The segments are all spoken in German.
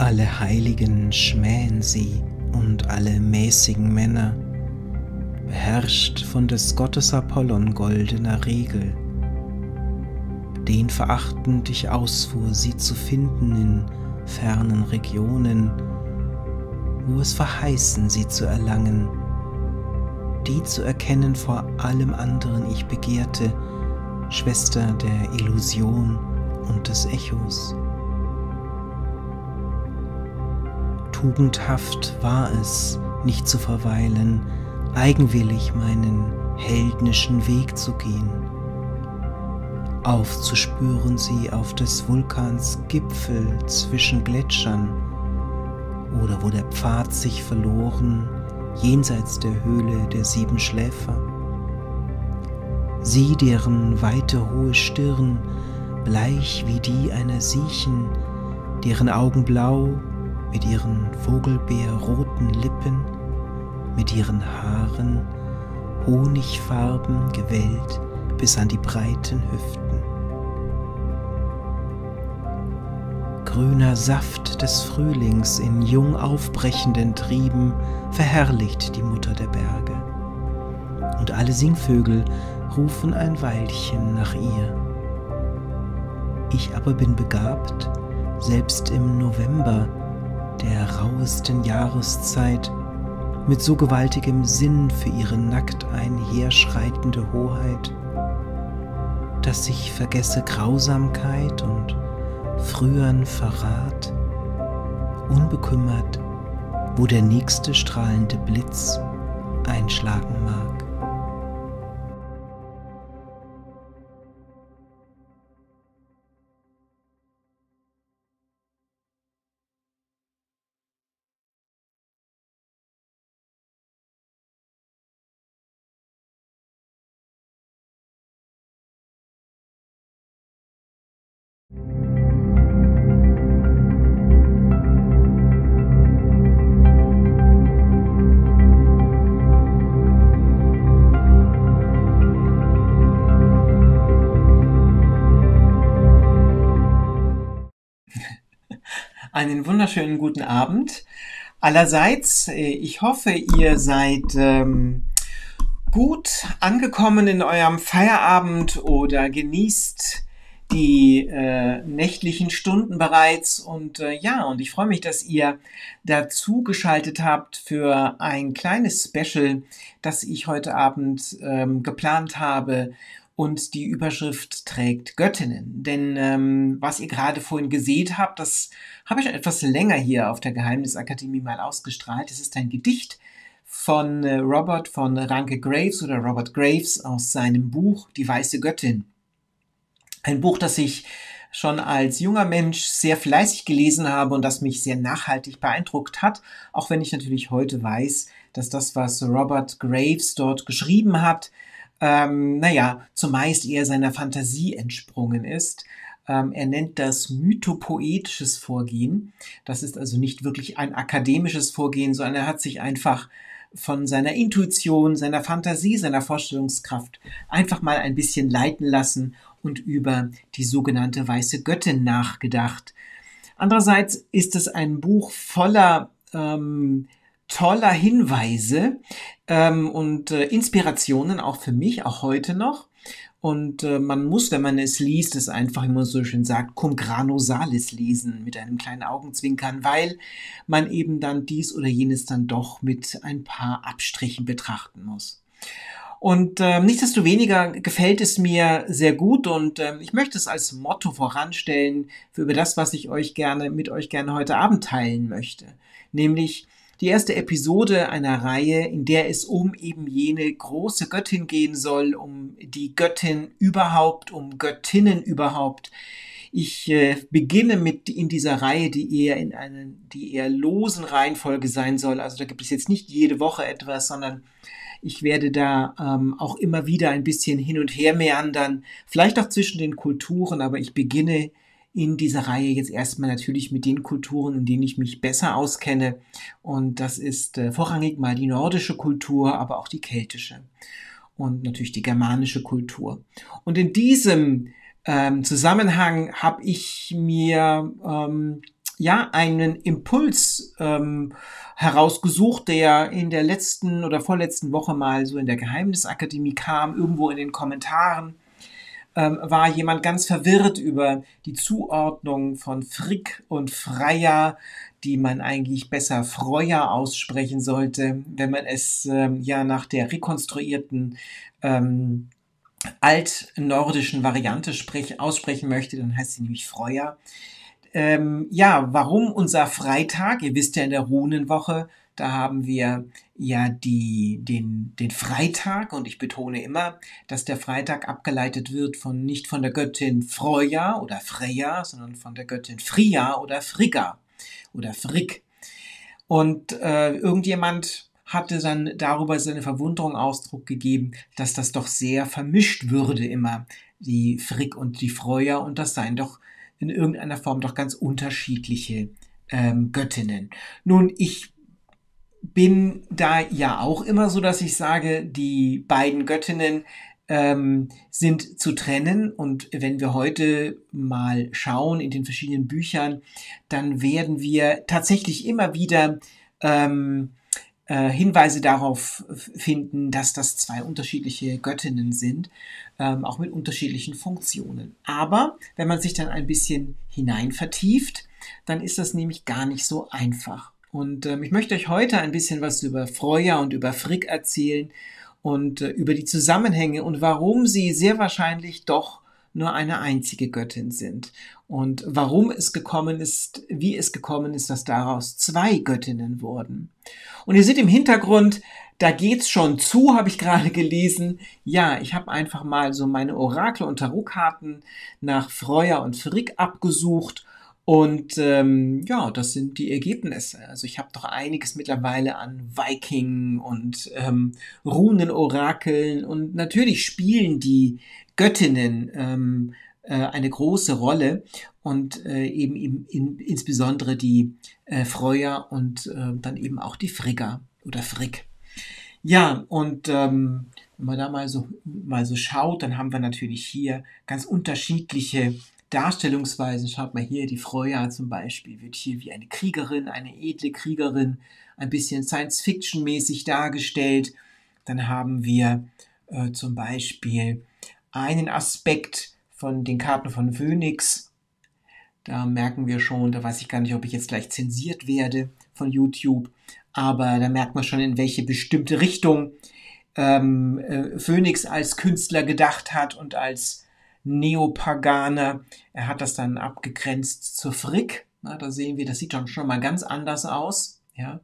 Alle Heiligen schmähen sie und alle mäßigen Männer, beherrscht von des Gottes Apollon goldener Regel, den verachtend ich ausfuhr, sie zu finden in fernen Regionen, wo es verheißen, sie zu erlangen, die zu erkennen vor allem anderen ich begehrte, Schwester der Illusion und des Echos. Tugendhaft war es, nicht zu verweilen, eigenwillig meinen heldnischen Weg zu gehen, aufzuspüren sie auf des Vulkans Gipfel zwischen Gletschern oder wo der Pfad sich verloren jenseits der Höhle der 7 Schläfer. Sie, deren weite hohe Stirn bleich wie die einer Siechen, deren Augen blau mit ihren vogelbeerroten Lippen, mit ihren Haaren honigfarben gewellt bis an die breiten Hüften. Grüner Saft des Frühlings in jung aufbrechenden Trieben verherrlicht die Mutter der Berge, und alle Singvögel rufen ein Weilchen nach ihr. Ich aber bin begabt, selbst im November, der rauhesten Jahreszeit, mit so gewaltigem Sinn für ihre nackt einherschreitende Hoheit, dass ich vergesse Grausamkeit und früheren Verrat, unbekümmert, wo der nächste strahlende Blitz einschlagen mag. Einen wunderschönen guten Abend allerseits. Ich hoffe, ihr seid gut angekommen in eurem Feierabend oder genießt die nächtlichen Stunden bereits. Und und ich freue mich, dass ihr dazu geschaltet habt für ein kleines Special, das ich heute Abend geplant habe. Und die Überschrift trägt Göttinnen. Denn was ihr gerade vorhin gesehen habt, das habe ich schon etwas länger hier auf der Geheimnisakademie mal ausgestrahlt. Es ist ein Gedicht von Robert von Ranke Graves oder Robert Graves aus seinem Buch Die weiße Göttin. Ein Buch, das ich schon als junger Mensch sehr fleißig gelesen habe und das mich sehr nachhaltig beeindruckt hat, auch wenn ich natürlich heute weiß, dass das, was Robert Graves dort geschrieben hat, zumeist eher seiner Fantasie entsprungen ist. Er nennt das mythopoetisches Vorgehen. Das ist also nicht wirklich ein akademisches Vorgehen, sondern er hat sich einfach von seiner Intuition, seiner Fantasie, seiner Vorstellungskraft einfach mal ein bisschen leiten lassen und über die sogenannte weiße Göttin nachgedacht. Andererseits ist es ein Buch voller toller Hinweise und Inspirationen, auch für mich, auch heute noch. Und man muss, wenn man es liest, es einfach, wie man so schön sagt, cum grano salis lesen, mit einem kleinen Augenzwinkern, weil man eben dann dies oder jenes dann doch mit ein paar Abstrichen betrachten muss. Und nichtsdestoweniger gefällt es mir sehr gut und ich möchte es als Motto voranstellen für über das, was ich mit euch gerne heute Abend teilen möchte. Nämlich die erste Episode einer Reihe, in der es um eben jene große Göttin gehen soll, um die Göttin überhaupt, um Göttinnen überhaupt. Ich beginne in dieser Reihe, die eher losen Reihenfolge sein soll. Also da gibt es jetzt nicht jede Woche etwas, sondern ich werde da auch immer wieder ein bisschen hin und her meandern, vielleicht auch zwischen den Kulturen, aber ich beginne in dieser Reihe jetzt erstmal natürlich mit den Kulturen, in denen ich mich besser auskenne. Und das ist vorrangig mal die nordische Kultur, aber auch die keltische und natürlich die germanische Kultur. Und in diesem Zusammenhang habe ich mir ja, einen Impuls herausgesucht, der in der letzten oder vorletzten Woche mal so in der Geheimnisakademie kam, irgendwo in den Kommentaren. War jemand ganz verwirrt über die Zuordnung von Frick und Freya, die man eigentlich besser Freuja aussprechen sollte, wenn man es ja nach der rekonstruierten altnordischen Variante aussprechen möchte, dann heißt sie nämlich Freuja. Ja, warum unser Freitag? Ihr wisst ja, in der Runenwoche, da haben wir ja den Freitag, und ich betone immer, dass der Freitag abgeleitet wird nicht von der Göttin Freuja oder Freya, sondern von der Göttin Fria oder Frigga oder Frick. Und irgendjemand hatte dann darüber seine Verwunderung Ausdruck gegeben, dass das doch sehr vermischt würde immer, die Frick und die Freuja, und das seien doch in irgendeiner Form doch ganz unterschiedliche Göttinnen. Nun, ich bin da ja auch immer so, dass ich sage, die beiden Göttinnen sind zu trennen, und wenn wir heute mal schauen in den verschiedenen Büchern, dann werden wir tatsächlich immer wieder Hinweise darauf finden, dass das zwei unterschiedliche Göttinnen sind, auch mit unterschiedlichen Funktionen. Aber wenn man sich dann ein bisschen hinein vertieft, dann ist das nämlich gar nicht so einfach. Und ich möchte euch heute ein bisschen was über Freuja und über Frick erzählen und über die Zusammenhänge und warum sie sehr wahrscheinlich doch nur eine einzige Göttin sind. Und warum es gekommen ist, wie es gekommen ist, dass daraus zwei Göttinnen wurden. Und ihr seht im Hintergrund, da geht's schon zu, habe ich gerade gelesen. Ja, ich habe einfach mal so meine Orakel- und Tarotkarten nach Freuja und Frick abgesucht. Und ja, das sind die Ergebnisse. Also ich habe doch einiges mittlerweile an Viking und Runenorakeln, und natürlich spielen die Göttinnen eine große Rolle, und eben insbesondere die Freuja und dann eben auch die Frigga oder Frick. Ja, und wenn man da mal so schaut, dann haben wir natürlich hier ganz unterschiedliche Darstellungsweisen. Schaut mal hier, die Freuja zum Beispiel wird hier wie eine Kriegerin, eine edle Kriegerin, ein bisschen Science-Fiction-mäßig dargestellt. Dann haben wir zum Beispiel einen Aspekt von den Karten von Phönix. Da merken wir schon, da weiß ich gar nicht, ob ich jetzt gleich zensiert werde von YouTube, aber da merkt man schon, in welche bestimmte Richtung Phönix als Künstler gedacht hat und als Neopaganer. Er hat das dann abgegrenzt zur Frick. Na, da sehen wir, das sieht schon mal ganz anders aus. Ja?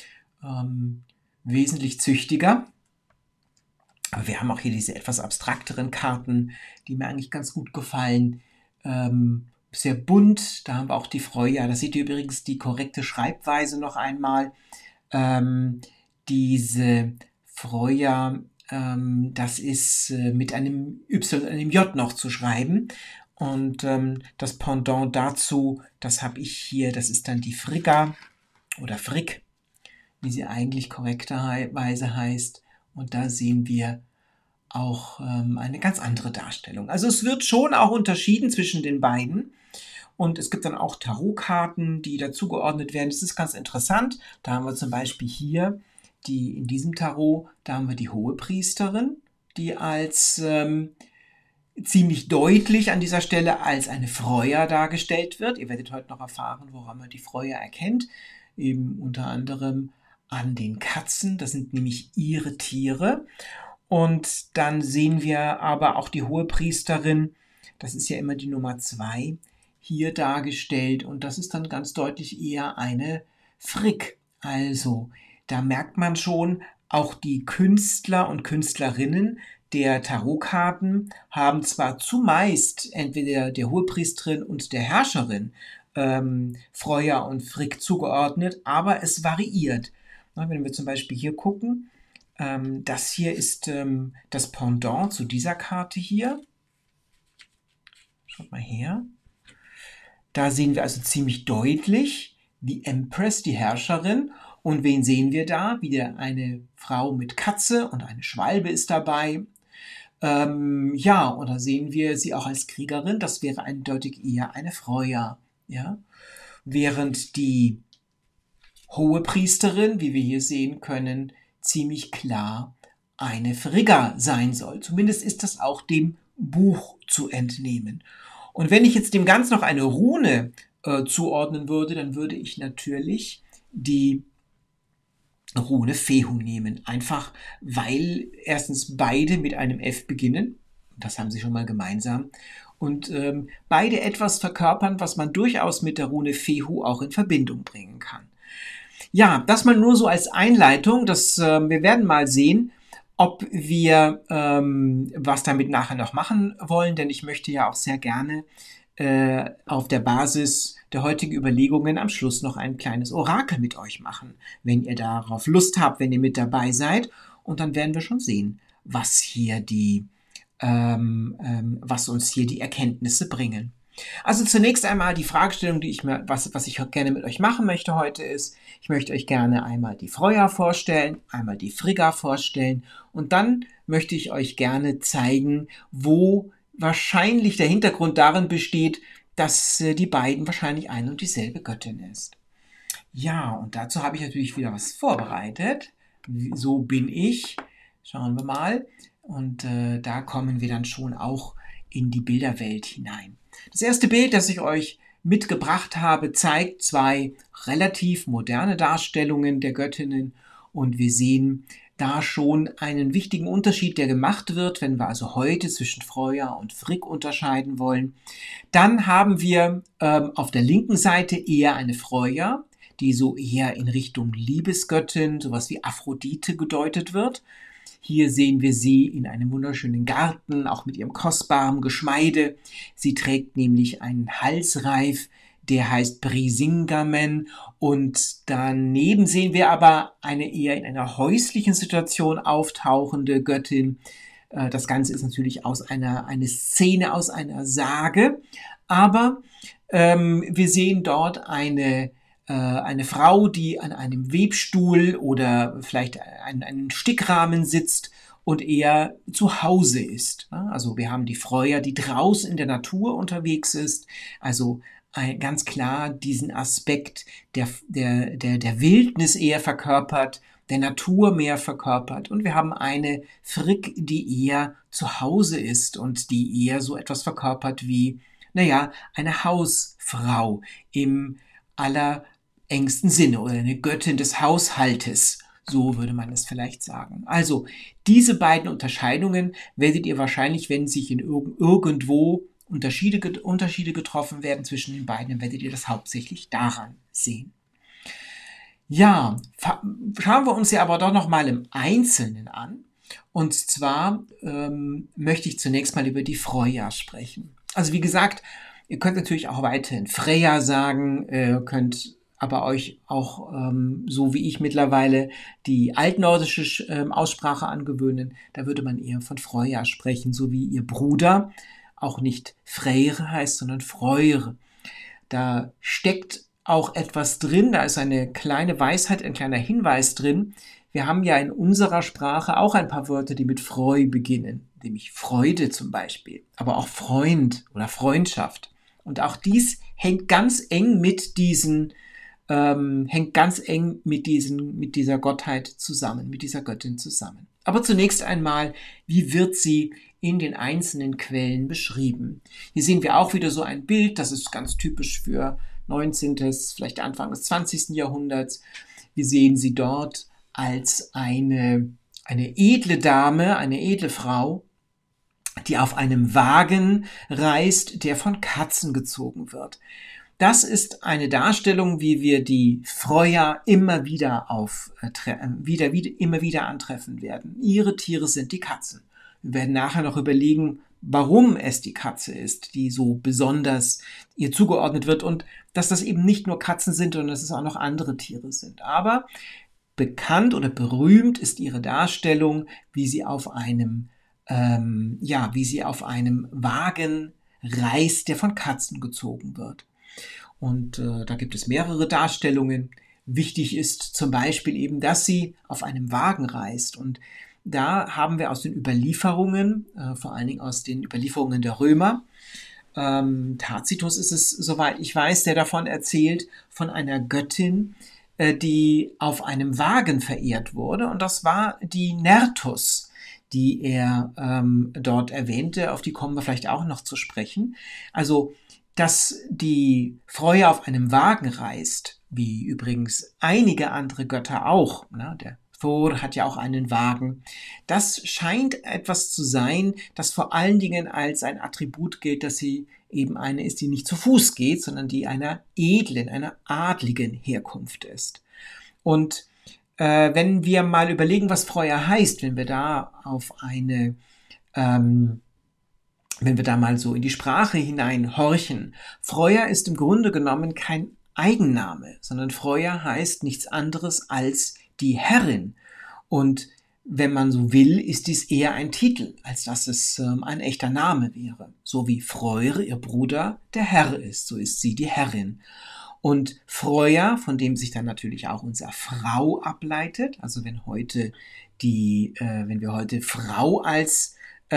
Wesentlich züchtiger. Aber wir haben auch hier diese etwas abstrakteren Karten, die mir eigentlich ganz gut gefallen. Sehr bunt, da haben wir auch die Freuja. Da seht ihr übrigens die korrekte Schreibweise noch einmal. Diese Freuja, das ist mit einem Y und einem J noch zu schreiben. Und das Pendant dazu, das habe ich hier, das ist dann die Frigga oder Frick, wie sie eigentlich korrekterweise heißt. Und da sehen wir auch eine ganz andere Darstellung. Also es wird schon auch unterschieden zwischen den beiden. Und es gibt dann auch Tarotkarten, die dazugeordnet werden. Das ist ganz interessant. Da haben wir zum Beispiel hier, in diesem Tarot, da haben wir die Hohepriesterin, die als ziemlich deutlich an dieser Stelle als eine Freuja dargestellt wird. Ihr werdet heute noch erfahren, woran man die Freuja erkennt. Eben unter anderem an den Katzen. Das sind nämlich ihre Tiere. Und dann sehen wir aber auch die Hohepriesterin. Das ist ja immer die Nummer 2. Hier dargestellt, und das ist dann ganz deutlich eher eine Frick. Also, da merkt man schon, auch die Künstler und Künstlerinnen der Tarotkarten haben zwar zumeist entweder der Hohepriesterin und der Herrscherin Freuja und Frick zugeordnet, aber es variiert. Na, wenn wir zum Beispiel hier gucken, das hier ist das Pendant zu dieser Karte hier. Schaut mal her. Da sehen wir also ziemlich deutlich die Empress, die Herrscherin. Und wen sehen wir da? Wieder eine Frau mit Katze, und eine Schwalbe ist dabei. Ja, oder sehen wir sie auch als Kriegerin? Das wäre eindeutig eher eine Freuja. Ja? während die Hohepriesterin, wie wir hier sehen können, ziemlich klar eine Frigga sein soll. Zumindest ist das auch dem Buch zu entnehmen. Und wenn ich jetzt dem Ganzen noch eine Rune zuordnen würde, dann würde ich natürlich die Rune Fehu nehmen. Einfach weil erstens beide mit einem F beginnen. Das haben sie schon mal gemeinsam. Und beide etwas verkörpern, was man durchaus mit der Rune Fehu auch in Verbindung bringen kann. Ja, das mal nur so als Einleitung. Wir werden mal sehen, ob wir was damit nachher noch machen wollen, denn ich möchte ja auch sehr gerne auf der Basis der heutigen Überlegungen am Schluss noch ein kleines Orakel mit euch machen, wenn ihr darauf Lust habt, wenn ihr mit dabei seid. Und dann werden wir schon sehen, was uns hier die Erkenntnisse bringen. Also zunächst einmal die Fragestellung, was ich gerne mit euch machen möchte heute ist, ich möchte euch gerne einmal die Freuja vorstellen, einmal die Frigga vorstellen und dann möchte ich euch gerne zeigen, wo wahrscheinlich der Hintergrund darin besteht, dass die beiden wahrscheinlich eine und dieselbe Göttin ist. Ja, und dazu habe ich natürlich wieder was vorbereitet. So bin ich. Schauen wir mal. Und da kommen wir dann schon auch in die Bilderwelt hinein. Das erste Bild, das ich euch mitgebracht habe, zeigt zwei relativ moderne Darstellungen der Göttinnen und wir sehen da schon einen wichtigen Unterschied, der gemacht wird, wenn wir also heute zwischen Freuja und Frigg unterscheiden wollen. Dann haben wir auf der linken Seite eher eine Freuja, die so eher in Richtung Liebesgöttin, sowas wie Aphrodite gedeutet wird. Hier sehen wir sie in einem wunderschönen Garten, auch mit ihrem kostbaren Geschmeide. Sie trägt nämlich einen Halsreif, der heißt Brisingamen. Und daneben sehen wir aber eine eher in einer häuslichen Situation auftauchende Göttin. Das Ganze ist natürlich eine Szene aus einer Sage. Aber wir sehen dort eine Frau, die an einem Webstuhl oder vielleicht einen Stickrahmen sitzt und eher zu Hause ist. Also wir haben die Freuja, die draußen in der Natur unterwegs ist, also ganz klar diesen Aspekt der Wildnis eher verkörpert, der Natur mehr verkörpert. Und wir haben eine Frigg, die eher zu Hause ist und die eher so etwas verkörpert wie, eine Hausfrau im allerengsten Sinne oder eine Göttin des Haushaltes. So würde man es vielleicht sagen. Also diese beiden Unterscheidungen werdet ihr wahrscheinlich, wenn sich in irgendwo Unterschiede getroffen werden zwischen den beiden, dann werdet ihr das hauptsächlich daran sehen. Ja, schauen wir uns ja aber doch noch mal im Einzelnen an. Und zwar möchte ich zunächst mal über die Freuja sprechen. Also wie gesagt, ihr könnt natürlich auch weiterhin Freyja sagen, könnt aber euch auch, so wie ich mittlerweile, die altnordische Aussprache angewöhnen. Da würde man eher von Freuja sprechen, so wie ihr Bruder auch nicht Freyre heißt, sondern Freure. Da steckt auch etwas drin, da ist eine kleine Weisheit, ein kleiner Hinweis drin. Wir haben ja in unserer Sprache auch ein paar Wörter, die mit Freu beginnen, nämlich Freude zum Beispiel, aber auch Freund oder Freundschaft. Und auch dies hängt ganz eng mit dieser Gottheit zusammen, mit dieser Göttin zusammen. Aber zunächst einmal, wie wird sie in den einzelnen Quellen beschrieben? Hier sehen wir auch wieder so ein Bild, das ist ganz typisch für 19., vielleicht Anfang des 20. Jahrhunderts. Wir sehen sie dort als eine edle Dame, eine edle Frau, die auf einem Wagen reist, der von Katzen gezogen wird. Das ist eine Darstellung, wie wir die Freuja immer wieder antreffen werden. Ihre Tiere sind die Katzen. Wir werden nachher noch überlegen, warum es die Katze ist, die so besonders ihr zugeordnet wird und dass das eben nicht nur Katzen sind, sondern dass es auch noch andere Tiere sind. Aber bekannt oder berühmt ist ihre Darstellung, wie sie auf einem Wagen reist, der von Katzen gezogen wird. Und da gibt es mehrere Darstellungen. Wichtig ist zum Beispiel eben, dass sie auf einem Wagen reist. Und da haben wir aus den Überlieferungen, vor allen Dingen aus den Überlieferungen der Römer, Tacitus ist es, soweit ich weiß, der davon erzählt, von einer Göttin, die auf einem Wagen verehrt wurde. Und das war die Nertus, die er dort erwähnte. Auf die kommen wir vielleicht auch noch zu sprechen. Also, dass die Freya auf einem Wagen reist, wie übrigens einige andere Götter auch, ne? Der Thor hat ja auch einen Wagen. Das scheint etwas zu sein, das vor allen Dingen als ein Attribut gilt, dass sie eben eine ist, die nicht zu Fuß geht, sondern die einer edlen, einer adligen Herkunft ist. Und wenn wir mal überlegen, was Freya heißt, wenn wir da wenn wir da mal so in die Sprache hineinhorchen. Freya ist im Grunde genommen kein Eigenname, sondern Freya heißt nichts anderes als die Herrin. Und wenn man so will, ist dies eher ein Titel, als dass es ein echter Name wäre. So wie Freyr, ihr Bruder, der Herr ist, so ist sie die Herrin. Und Freya, von dem sich dann natürlich auch unser Frau ableitet, also wenn wir heute Frau als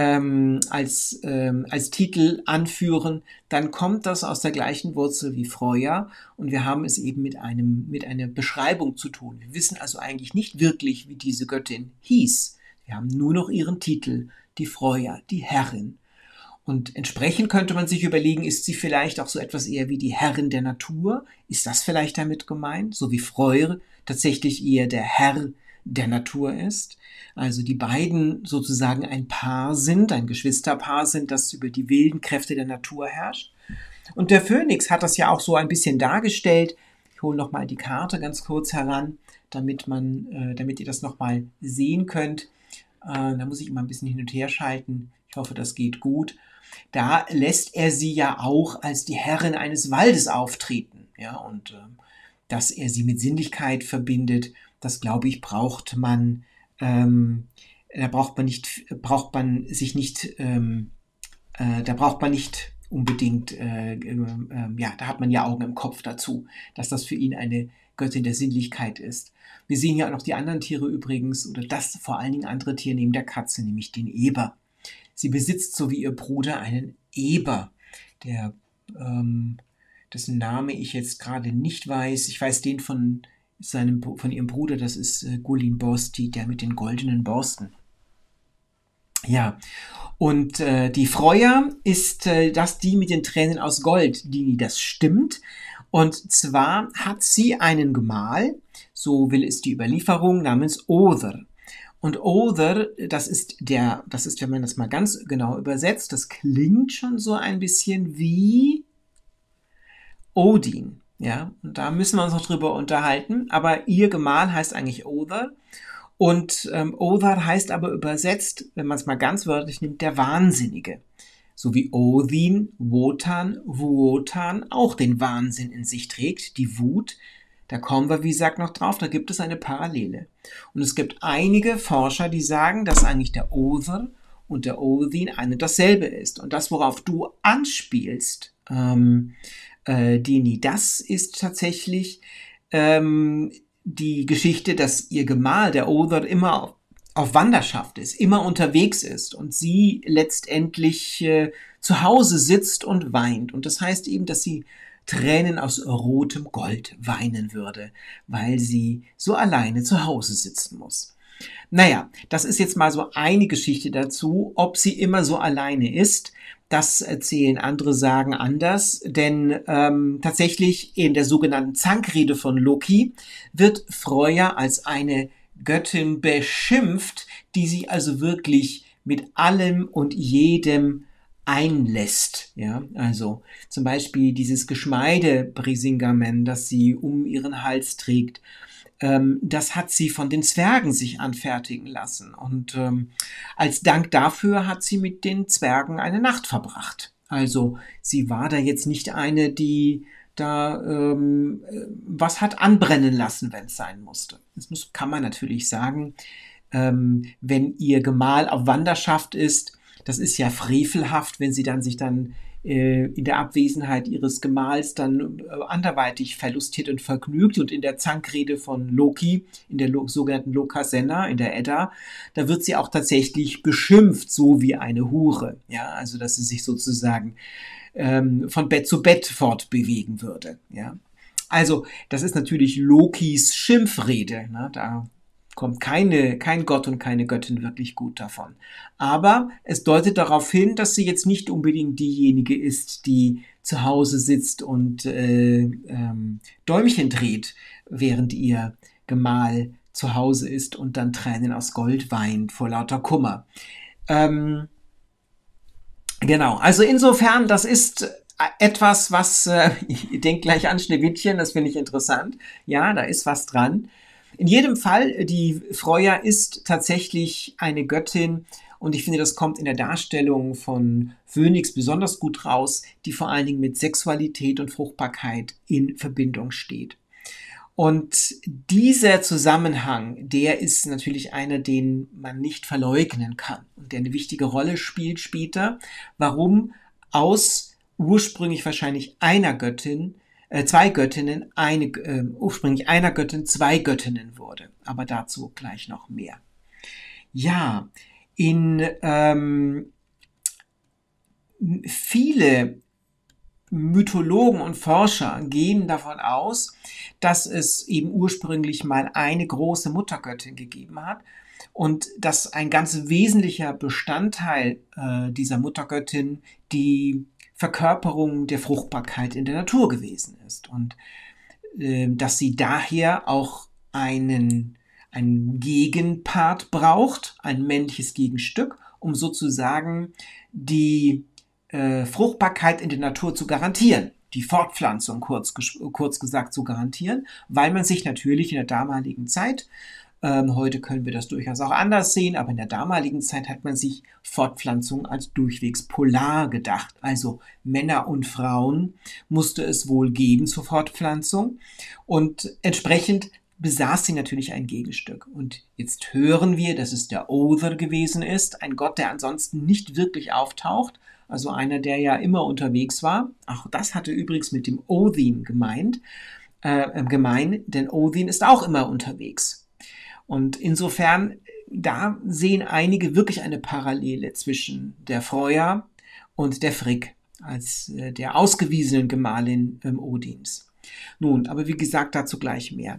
Titel anführen, dann kommt das aus der gleichen Wurzel wie Freya und wir haben es eben mit einer Beschreibung zu tun. Wir wissen also eigentlich nicht wirklich, wie diese Göttin hieß. Wir haben nur noch ihren Titel, die Freya, die Herrin. Und entsprechend könnte man sich überlegen, ist sie vielleicht auch so etwas eher wie die Herrin der Natur? Ist das vielleicht damit gemeint? So wie Freyr tatsächlich eher der Herr der Natur ist. Also die beiden sozusagen ein Paar sind, ein Geschwisterpaar sind, das über die wilden Kräfte der Natur herrscht. Und der Phönix hat das ja auch so ein bisschen dargestellt. Ich hole nochmal die Karte ganz kurz heran, damit ihr das nochmal sehen könnt. Da muss ich immer ein bisschen hin und her schalten. Ich hoffe, das geht gut. Da lässt er sie ja auch als die Herrin eines Waldes auftreten. Ja, und dass er sie mit Sinnlichkeit verbindet, das glaube ich, da braucht man nicht unbedingt, da hat man ja Augen im Kopf dazu, dass das für ihn eine Göttin der Sinnlichkeit ist. Wir sehen ja auch noch die anderen Tiere übrigens, oder das vor allen Dingen andere Tier neben der Katze, nämlich den Eber. Sie besitzt, so wie ihr Bruder, einen Eber, dessen Name ich jetzt gerade nicht weiß. Ich weiß den von ihrem Bruder, das ist Gulin Borsti, der mit den goldenen Borsten. Ja, und die Freya ist die mit den Tränen aus Gold, das stimmt. Und zwar hat sie einen Gemahl, so will es die Überlieferung, namens Other. Und Other, das ist, wenn man das mal ganz genau übersetzt, das klingt schon so ein bisschen wie Odin. Ja, und da müssen wir uns noch drüber unterhalten. Aber ihr Gemahl heißt eigentlich Other. Und Other heißt aber übersetzt, wenn man es mal ganz wörtlich nimmt, der Wahnsinnige. So wie Odin, Wotan, Wuotan auch den Wahnsinn in sich trägt, die Wut. Da kommen wir, wie gesagt, noch drauf, da gibt es eine Parallele. Und es gibt einige Forscher, die sagen, dass eigentlich der Other und der Odin ein und dasselbe ist. Und das, worauf du anspielst, Dini, das ist tatsächlich die Geschichte, dass ihr Gemahl, der Other, immer auf Wanderschaft ist, immer unterwegs ist und sie letztendlich zu Hause sitzt und weint. Und das heißt eben, dass sie Tränen aus rotem Gold weinen würde, weil sie so alleine zu Hause sitzen muss. Naja, das ist jetzt mal so eine Geschichte dazu. Ob sie immer so alleine ist, das erzählen andere Sagen anders, denn tatsächlich in der sogenannten Zankrede von Loki wird Freya als eine Göttin beschimpft, die sie also wirklich mit allem und jedem einlässt. Ja, also zum Beispiel dieses Geschmeide-Brisingamen, das sie um ihren Hals trägt, das hat sie von den Zwergen sich anfertigen lassen. Und als Dank dafür hat sie mit den Zwergen eine Nacht verbracht. Also sie war da jetzt nicht eine, die da was hat anbrennen lassen, wenn es sein musste. Kann man natürlich sagen, wenn ihr Gemahl auf Wanderschaft ist, das ist ja frevelhaft, wenn sie dann sich dann in der Abwesenheit ihres Gemahls dann anderweitig verlustiert und vergnügt. Und in der Zankrede von Loki, in der sogenannten Lokasenna, in der Edda, da wird sie auch tatsächlich beschimpft, so wie eine Hure. Ja, also dass sie sich sozusagen von Bett zu Bett fortbewegen würde. Ja? Also das ist natürlich Lokis Schimpfrede. Ne? Da kommt kein Gott und keine Göttin wirklich gut davon. Aber es deutet darauf hin, dass sie jetzt nicht unbedingt diejenige ist, die zu Hause sitzt und Däumchen dreht, während ihr Gemahl zu Hause ist und dann Tränen aus Gold weint vor lauter Kummer. Genau, also insofern, das ist etwas, was, ich denke gleich an Schneewittchen, das finde ich interessant. Ja, da ist was dran. In jedem Fall, die Freuja ist tatsächlich eine Göttin und ich finde, das kommt in der Darstellung von Phönix besonders gut raus, die vor allen Dingen mit Sexualität und Fruchtbarkeit in Verbindung steht. Und dieser Zusammenhang, der ist natürlich einer, den man nicht verleugnen kann und der eine wichtige Rolle spielt später, warum aus ursprünglich wahrscheinlich einer Göttin, zwei Göttinnen, ursprünglich einer Göttin, zwei Göttinnen wurde. Aber dazu gleich noch mehr. Ja, viele Mythologen und Forscher gehen davon aus, dass es eben ursprünglich mal eine große Muttergöttin gegeben hat und dass ein ganz wesentlicher Bestandteil dieser Muttergöttin die Verkörperung der Fruchtbarkeit in der Natur gewesen ist und dass sie daher auch einen Gegenpart braucht, ein männliches Gegenstück, um sozusagen die Fruchtbarkeit in der Natur zu garantieren, die Fortpflanzung kurz gesagt zu garantieren, weil man sich natürlich in der damaligen Zeit, heute können wir das durchaus auch anders sehen, aber in der damaligen Zeit hat man sich Fortpflanzung als durchwegs polar gedacht. Also Männer und Frauen musste es wohl geben zur Fortpflanzung und entsprechend besaß sie natürlich ein Gegenstück. Und jetzt hören wir, dass es der Other gewesen ist, ein Gott, der ansonsten nicht wirklich auftaucht, also einer, der ja immer unterwegs war. Auch das hatte übrigens mit dem Odin gemein, denn Odin ist auch immer unterwegs. Und insofern, da sehen einige wirklich eine Parallele zwischen der Freuja und der Frigg als der ausgewiesenen Gemahlin Odins. Nun, aber wie gesagt, dazu gleich mehr.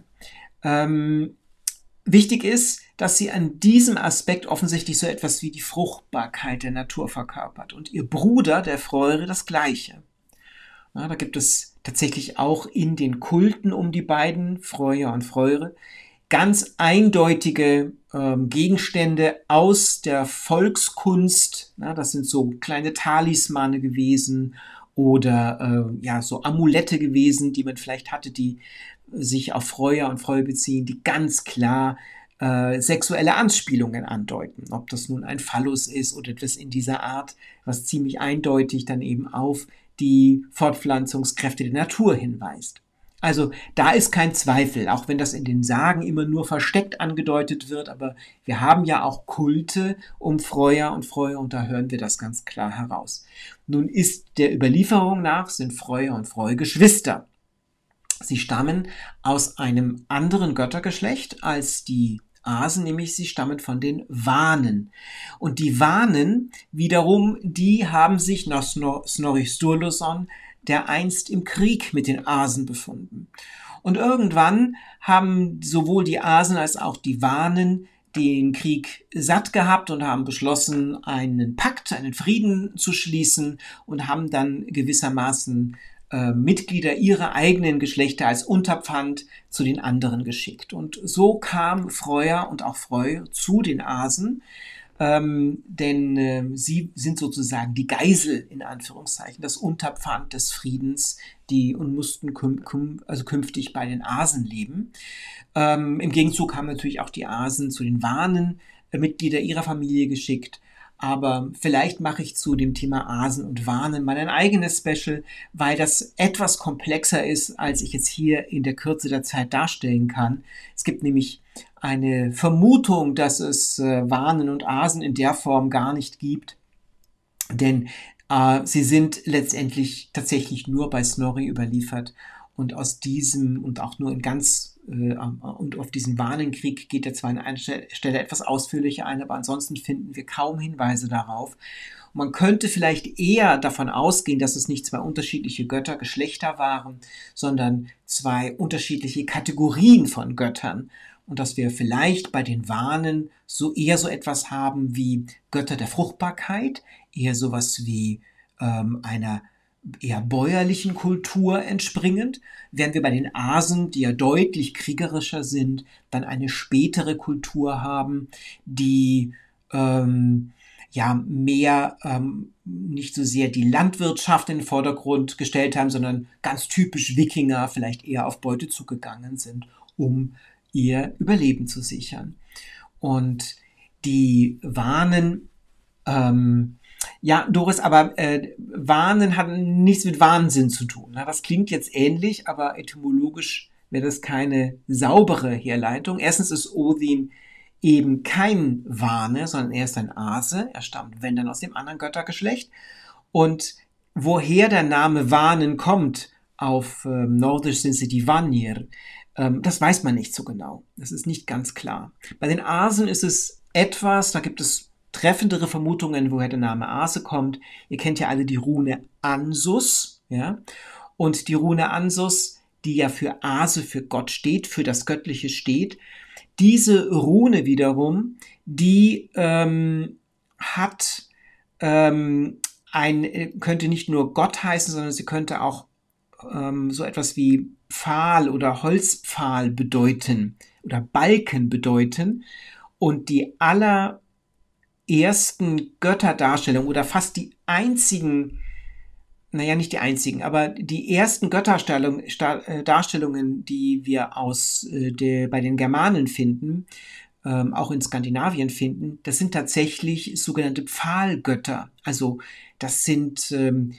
Wichtig ist, dass sie an diesem Aspekt offensichtlich so etwas wie die Fruchtbarkeit der Natur verkörpert und ihr Bruder, der Freure, das Gleiche. Ja, da gibt es tatsächlich auch in den Kulten um die beiden, Freuja und Freure, ganz eindeutige Gegenstände aus der Volkskunst. Ja, das sind so kleine Talismane gewesen oder so Amulette gewesen, die man vielleicht hatte, die sich auf Freuja und Freue beziehen, die ganz klar sexuelle Anspielungen andeuten. Ob das nun ein Phallus ist oder etwas in dieser Art, was ziemlich eindeutig dann eben auf die Fortpflanzungskräfte der Natur hinweist. Also da ist kein Zweifel, auch wenn das in den Sagen immer nur versteckt angedeutet wird, aber wir haben ja auch Kulte um Freuja und da hören wir das ganz klar heraus. Nun ist der Überlieferung nach, sind Freuja und Freue Geschwister. Sie stammen aus einem anderen Göttergeschlecht als die Asen, nämlich sie stammen von den Vanen. Und die Vanen wiederum, die haben sich nach Snorri Sturluson der einst im Krieg mit den Asen befunden. Und irgendwann haben sowohl die Asen als auch die Vanen den Krieg satt gehabt und haben beschlossen, einen Pakt, einen Frieden zu schließen und haben dann gewissermaßen Mitglieder ihrer eigenen Geschlechter als Unterpfand zu den anderen geschickt. Und so kam Freuja und auch Freu zu den Asen, denn sie sind sozusagen die Geisel, in Anführungszeichen, das Unterpfand des Friedens, und mussten künftig bei den Asen leben. Im Gegenzug haben natürlich auch die Asen zu den Vanen Mitglieder ihrer Familie geschickt. Aber vielleicht mache ich zu dem Thema Asen und Vanen mal ein eigenes Special, weil das etwas komplexer ist, als ich jetzt hier in der Kürze der Zeit darstellen kann. Es gibt nämlich eine Vermutung, dass es Vanen und Asen in der Form gar nicht gibt, denn sie sind letztendlich tatsächlich nur bei Snorri überliefert Und aus diesem und auch nur in ganz und auf diesen Wahnenkrieg geht er zwar an einer Stelle etwas ausführlicher ein, aber ansonsten finden wir kaum Hinweise darauf. Und man könnte vielleicht eher davon ausgehen, dass es nicht zwei unterschiedliche Göttergeschlechter waren, sondern zwei unterschiedliche Kategorien von Göttern. Und dass wir vielleicht bei den Wahnen eher so etwas haben wie Götter der Fruchtbarkeit, eher sowas wie einer eher bäuerlichen Kultur entspringend, während wir bei den Asen, die ja deutlich kriegerischer sind, dann eine spätere Kultur haben, die mehr nicht so sehr die Landwirtschaft in den Vordergrund gestellt haben, sondern ganz typisch Wikinger vielleicht eher auf Beute zugegangen sind, um ihr Überleben zu sichern. Und die Wahnen, Doris, aber Warnen hat nichts mit Wahnsinn zu tun. Das klingt jetzt ähnlich, aber etymologisch wäre das keine saubere Herleitung. Erstens ist Odin eben kein Vane, sondern er ist ein Ase. Er stammt, wenn dann, aus dem anderen Göttergeschlecht. Und woher der Name Vanen kommt, auf Nordisch sind sie die Vanir, das weiß man nicht so genau. Das ist nicht ganz klar. Bei den Asen ist es etwas, da gibt es treffendere Vermutungen, woher der Name Ase kommt. Ihr kennt ja alle die Rune Ansus, ja? Und die Rune Ansus, die ja für Ase, für Gott steht, für das Göttliche steht. Diese Rune wiederum, die könnte nicht nur Gott heißen, sondern sie könnte auch so etwas wie Pfahl oder Holzpfahl bedeuten oder Balken bedeuten. Und die allerersten Götterdarstellungen oder fast die einzigen, naja, nicht die einzigen, aber die ersten Götterdarstellungen, die wir bei den Germanen finden, auch in Skandinavien finden, das sind tatsächlich sogenannte Pfahlgötter. Also das sind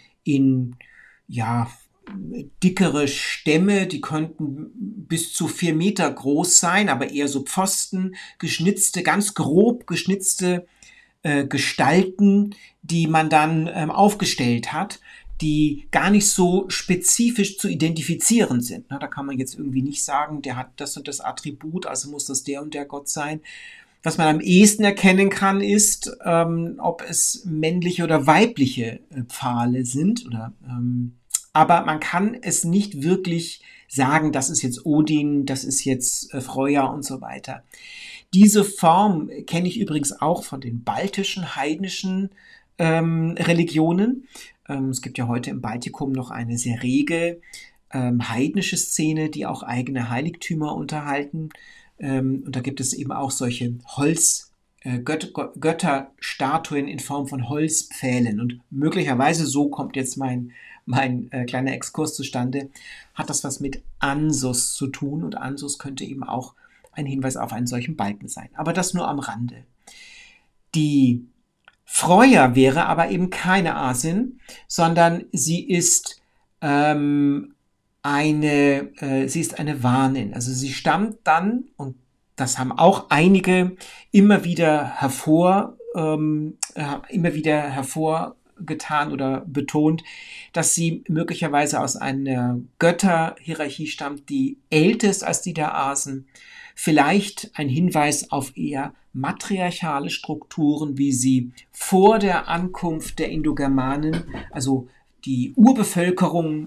dickere Stämme, die könnten bis zu 4 Meter groß sein, aber eher so Pfosten, ganz grob geschnitzte Gestalten, die man dann aufgestellt hat, die gar nicht so spezifisch zu identifizieren sind. Da kann man jetzt irgendwie nicht sagen, der hat das und das Attribut, also muss das der und der Gott sein. Was man am ehesten erkennen kann, ist, ob es männliche oder weibliche Pfahle sind. Aber man kann es nicht wirklich sagen, das ist jetzt Odin, das ist jetzt Freuja und so weiter. Diese Form kenne ich übrigens auch von den baltischen, heidnischen Religionen. Es gibt ja heute im Baltikum noch eine sehr rege heidnische Szene, die auch eigene Heiligtümer unterhalten. Und da gibt es eben auch solche Götterstatuen in Form von Holzpfählen. Und möglicherweise, so kommt jetzt mein kleiner Exkurs zustande, hat das was mit Ansus zu tun. Und Ansus könnte eben auch ein Hinweis auf einen solchen Balken sein. Aber das nur am Rande. Die Freuja wäre aber eben keine Asin, sondern sie ist eine Vanin. Also sie stammt dann, und das haben auch einige immer wieder hervorgetan oder betont, dass sie möglicherweise aus einer Götterhierarchie stammt, die älter ist als die der Asen. Vielleicht ein Hinweis auf eher matriarchale Strukturen, wie sie vor der Ankunft der Indogermanen, also die Urbevölkerung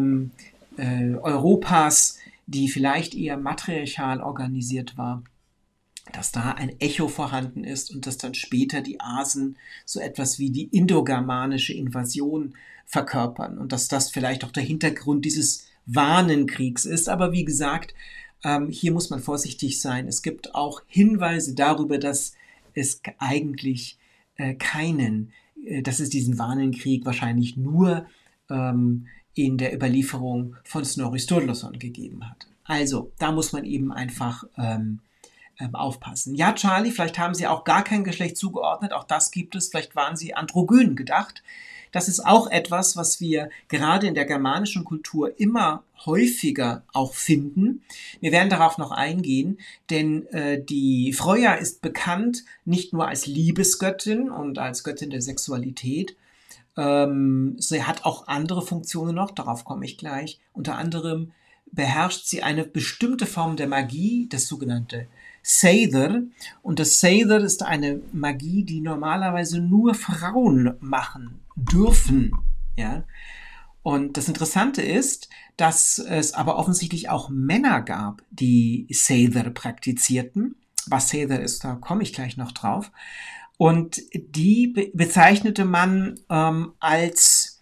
Europas, die vielleicht eher matriarchal organisiert war, dass da ein Echo vorhanden ist und dass dann später die Asen so etwas wie die indogermanische Invasion verkörpern und dass das vielleicht auch der Hintergrund dieses Vahnenkriegs ist. Aber wie gesagt, hier muss man vorsichtig sein. Es gibt auch Hinweise darüber, dass es eigentlich dass es diesen Vahnenkrieg wahrscheinlich nur in der Überlieferung von Snorri Sturluson gegeben hat. Also, da muss man eben einfach aufpassen. Ja, Charlie, vielleicht haben Sie auch gar kein Geschlecht zugeordnet, auch das gibt es, vielleicht waren Sie androgyn gedacht. Das ist auch etwas, was wir gerade in der germanischen Kultur immer häufiger auch finden. Wir werden darauf noch eingehen, denn die Freuja ist bekannt nicht nur als Liebesgöttin und als Göttin der Sexualität, Sie hat auch andere Funktionen noch, darauf komme ich gleich. Unter anderem beherrscht sie eine bestimmte Form der Magie, das sogenannte Seidr. Und das Seidr ist eine Magie, die normalerweise nur Frauen machen dürfen. Ja? Und das Interessante ist, dass es aber offensichtlich auch Männer gab, die Seidr praktizierten. Was Seidr ist, da komme ich gleich noch drauf. Und die bezeichnete man als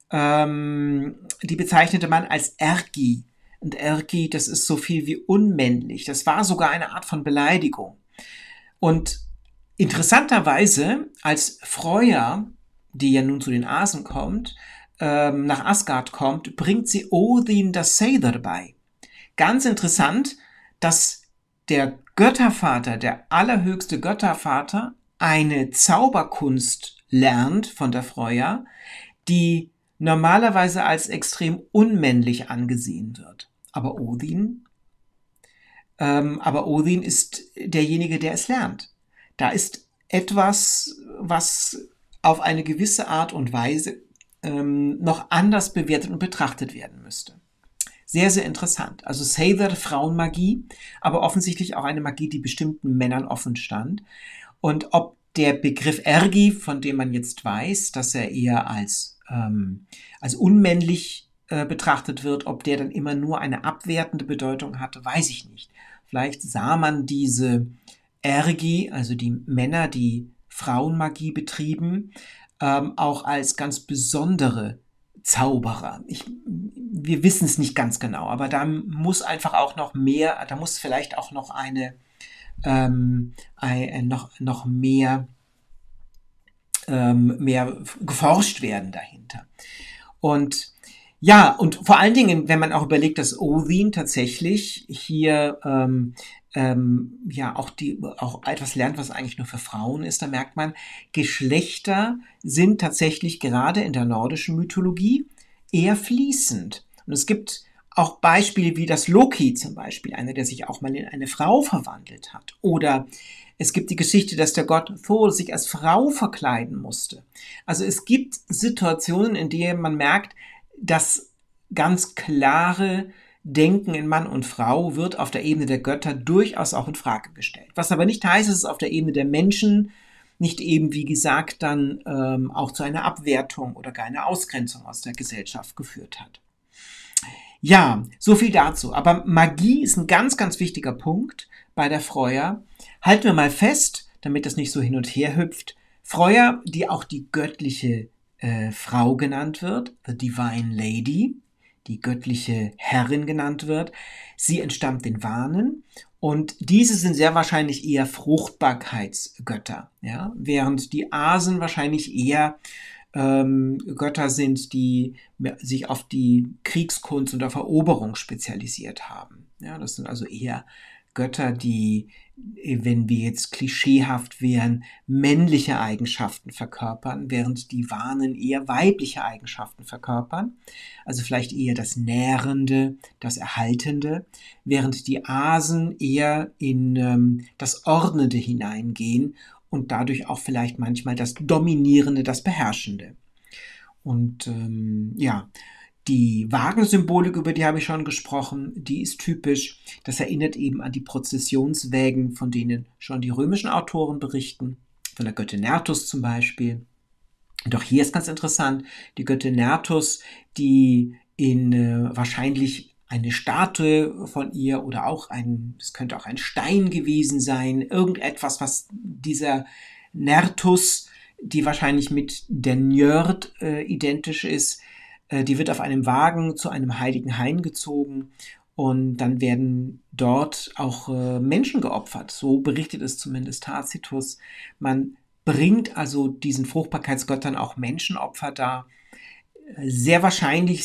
Ergi. Und Ergi, das ist so viel wie unmännlich. Das war sogar eine Art von Beleidigung. Und interessanterweise, als Freyja, die ja nun zu den Asen kommt, nach Asgard kommt, bringt sie Odin das Seidr bei. Ganz interessant, dass der Göttervater, der allerhöchste Göttervater, eine Zauberkunst lernt von der Freyja, die normalerweise als extrem unmännlich angesehen wird. Aber Odin ist derjenige, der es lernt. Da ist etwas, was auf eine gewisse Art und Weise noch anders bewertet und betrachtet werden müsste. Sehr, sehr interessant. Also Seidr, Frauenmagie, aber offensichtlich auch eine Magie, die bestimmten Männern offen stand. Und ob der Begriff Ergi, von dem man jetzt weiß, dass er eher als unmännlich betrachtet wird, ob der dann immer nur eine abwertende Bedeutung hatte, weiß ich nicht. Vielleicht sah man diese Ergi, also die Männer, die Frauenmagie betrieben, auch als ganz besondere Zauberer. Wir wissen es nicht ganz genau, aber da muss einfach auch noch mehr, da muss vielleicht auch noch mehr geforscht werden dahinter. Und ja, und vor allen Dingen, wenn man auch überlegt, dass Odin tatsächlich hier auch etwas lernt, was eigentlich nur für Frauen ist, da merkt man, Geschlechter sind tatsächlich gerade in der nordischen Mythologie eher fließend. Und es gibt auch Beispiele wie das Loki zum Beispiel, einer, der sich auch mal in eine Frau verwandelt hat. Oder es gibt die Geschichte, dass der Gott Thor sich als Frau verkleiden musste. Also es gibt Situationen, in denen man merkt, das ganz klare Denken in Mann und Frau wird auf der Ebene der Götter durchaus auch in Frage gestellt. Was aber nicht heißt, dass es auf der Ebene der Menschen nicht eben, wie gesagt, dann auch zu einer Abwertung oder gar einer Ausgrenzung aus der Gesellschaft geführt hat. Ja, so viel dazu. Aber Magie ist ein ganz, ganz wichtiger Punkt bei der Freyja. Halten wir mal fest, damit das nicht so hin und her hüpft. Freyja, die auch die göttliche Frau genannt wird, the Divine Lady, die göttliche Herrin genannt wird. Sie entstammt den Wanen und diese sind sehr wahrscheinlich eher Fruchtbarkeitsgötter, ja? Während die Asen wahrscheinlich eher Götter sind, die sich auf die Kriegskunst und auf Eroberung spezialisiert haben. Ja, das sind also eher Götter, die, wenn wir jetzt klischeehaft wären, männliche Eigenschaften verkörpern, während die Wanen eher weibliche Eigenschaften verkörpern. Also vielleicht eher das Nährende, das Erhaltende, während die Asen eher in das Ordnende hineingehen und dadurch auch vielleicht manchmal das Dominierende, das Beherrschende. Und die Wagensymbolik, über die habe ich schon gesprochen, die ist typisch. Das erinnert eben an die Prozessionswägen, von denen schon die römischen Autoren berichten, von der Göttin Nertus zum Beispiel. Und auch hier ist ganz interessant, die Göttin Nertus, die in wahrscheinlich eine Statue von ihr oder auch es könnte auch ein Stein gewesen sein, irgendetwas, was dieser Nertus, die wahrscheinlich mit der Njörd identisch ist, die wird auf einem Wagen zu einem heiligen Hain gezogen und dann werden dort auch Menschen geopfert. So berichtet es zumindest Tacitus. Man bringt also diesen Fruchtbarkeitsgöttern auch Menschenopfer dar. Sehr wahrscheinlich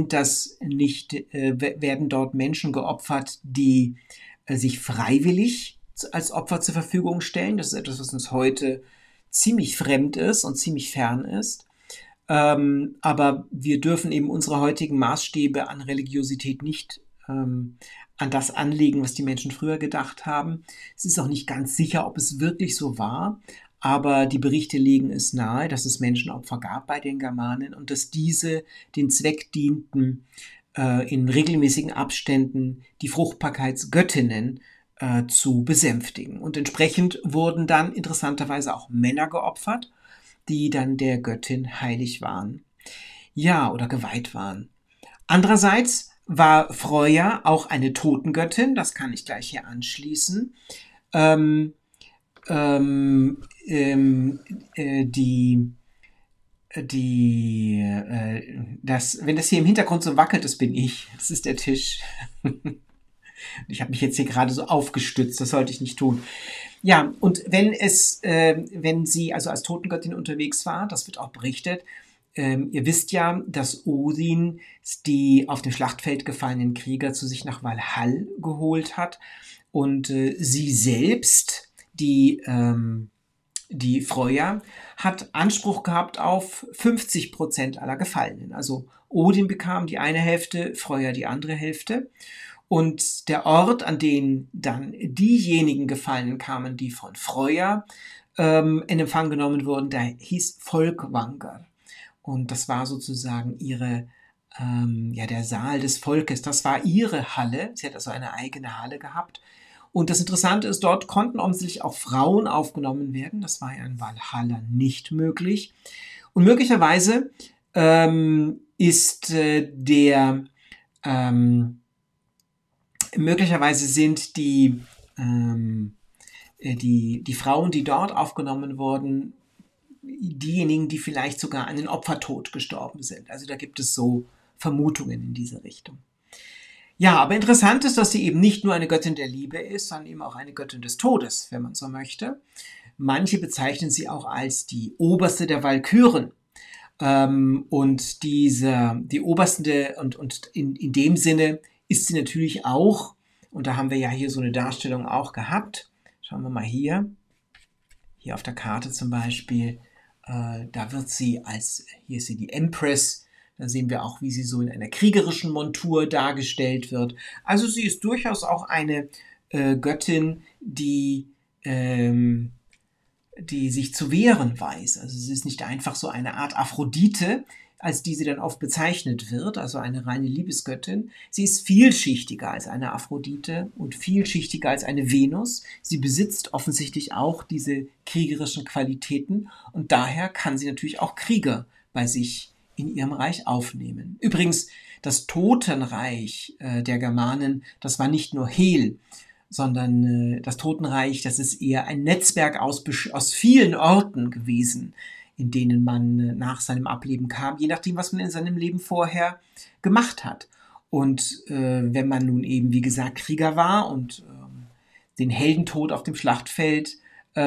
werden dort Menschen geopfert, die sich freiwillig als Opfer zur Verfügung stellen. Das ist etwas, was uns heute ziemlich fremd ist und ziemlich fern ist. Aber wir dürfen eben unsere heutigen Maßstäbe an Religiosität nicht an das anlegen, was die Menschen früher gedacht haben. Es ist auch nicht ganz sicher, ob es wirklich so war, aber die Berichte legen es nahe, dass es Menschenopfer gab bei den Germanen und dass diese den Zweck dienten, in regelmäßigen Abständen die Fruchtbarkeitsgöttinnen zu besänftigen. Und entsprechend wurden dann interessanterweise auch Männer geopfert, die dann der Göttin heilig waren. Ja, oder geweiht waren. Andererseits war Freya auch eine Totengöttin, das kann ich gleich hier anschließen. Wenn das hier im Hintergrund so wackelt, das bin ich. Das ist der Tisch. Ich habe mich jetzt hier gerade so aufgestützt, das sollte ich nicht tun. Ja, und wenn sie also als Totengöttin unterwegs war, das wird auch berichtet, ihr wisst ja, dass Odin die auf dem Schlachtfeld gefallenen Krieger zu sich nach Valhall geholt hat und sie selbst, die Freya, hat Anspruch gehabt auf 50% aller Gefallenen. Also Odin bekam die eine Hälfte, Freya die andere Hälfte. Und der Ort, an den dann diejenigen Gefallenen kamen, die von Freya in Empfang genommen wurden, der hieß Folkvanger. Und das war sozusagen der Saal des Volkes. Das war ihre Halle. Sie hat also eine eigene Halle gehabt. Und das Interessante ist, dort konnten offensichtlich auch Frauen aufgenommen werden. Das war ja in Valhalla nicht möglich. Und möglicherweise sind die Frauen, die dort aufgenommen wurden, diejenigen, die vielleicht sogar an den Opfertod gestorben sind. Also da gibt es so Vermutungen in diese Richtung. Ja, aber interessant ist, dass sie eben nicht nur eine Göttin der Liebe ist, sondern eben auch eine Göttin des Todes, wenn man so möchte. Manche bezeichnen sie auch als die oberste der Walküren. Und die oberste, und in dem Sinne ist sie natürlich auch, und da haben wir ja hier so eine Darstellung auch gehabt. Schauen wir mal hier auf der Karte zum Beispiel, da wird sie hier ist sie die Empress, da sehen wir auch, wie sie so in einer kriegerischen Montur dargestellt wird. Also sie ist durchaus auch eine Göttin, die sich zu wehren weiß. Also sie ist nicht einfach so eine Art Aphrodite, als die sie dann oft bezeichnet wird, also eine reine Liebesgöttin. Sie ist vielschichtiger als eine Aphrodite und vielschichtiger als eine Venus. Sie besitzt offensichtlich auch diese kriegerischen Qualitäten und daher kann sie natürlich auch Krieger bei sich in ihrem Reich aufnehmen. Übrigens, das Totenreich der Germanen, das war nicht nur Hel, sondern das Totenreich, das ist eher ein Netzwerk aus vielen Orten gewesen, in denen man nach seinem Ableben kam, je nachdem, was man in seinem Leben vorher gemacht hat. Und wenn man nun eben, wie gesagt, Krieger war und den Heldentod auf dem Schlachtfeld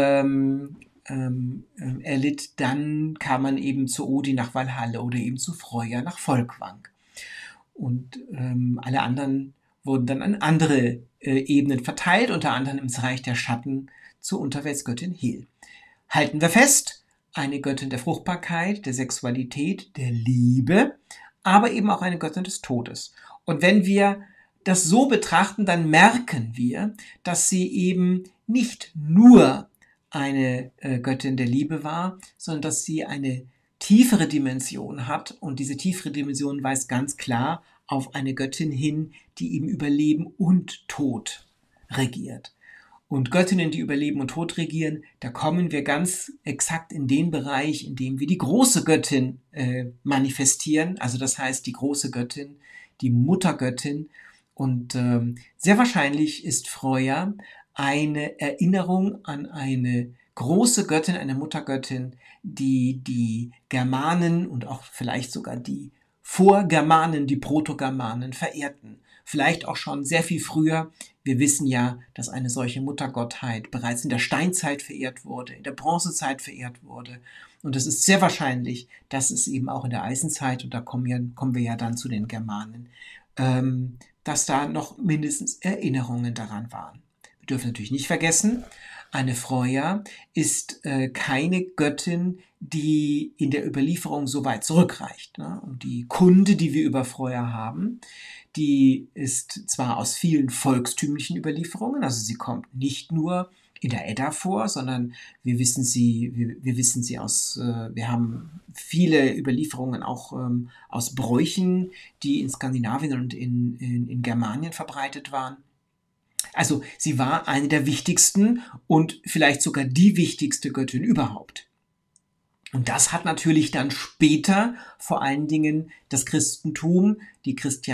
erlitt, dann kam man eben zu Odin nach Valhalla oder eben zu Freya nach Folkvang. Und alle anderen wurden dann an andere Ebenen verteilt, unter anderem ins Reich der Schatten zur Unterweltsgöttin Hel. Halten wir fest, eine Göttin der Fruchtbarkeit, der Sexualität, der Liebe, aber eben auch eine Göttin des Todes. Und wenn wir das so betrachten, dann merken wir, dass sie eben nicht nur eine Göttin der Liebe war, sondern dass sie eine tiefere Dimension hat. Und diese tiefere Dimension weist ganz klar auf eine Göttin hin, die eben über Leben und Tod regiert. Und Göttinnen, die über Leben und Tod regieren, da kommen wir ganz exakt in den Bereich, in dem wir die große Göttin manifestieren. Also das heißt, die große Göttin, die Muttergöttin. Und sehr wahrscheinlich ist Freya eine Erinnerung an eine große Göttin, eine Muttergöttin, die die Germanen und auch vielleicht sogar die Vorgermanen, die Protogermanen verehrten. Vielleicht auch schon sehr viel früher. Wir wissen ja, dass eine solche Muttergottheit bereits in der Steinzeit verehrt wurde, in der Bronzezeit verehrt wurde. Und es ist sehr wahrscheinlich, dass es eben auch in der Eisenzeit, und da kommen wir ja dann zu den Germanen, dass da noch mindestens Erinnerungen daran waren. Wir dürfen natürlich nicht vergessen, eine Freya ist keine Göttin, die in der Überlieferung so weit zurückreicht. Ne? Und die Kunde, die wir über Freya haben, die ist zwar aus vielen volkstümlichen Überlieferungen, also sie kommt nicht nur in der Edda vor, sondern wir wissen sie aus, wir haben viele Überlieferungen auch aus Bräuchen, die in Skandinavien und in Germanien verbreitet waren. Also sie war eine der wichtigsten und vielleicht sogar die wichtigste Göttin überhaupt. Und das hat natürlich dann später vor allen Dingen das Christentum, die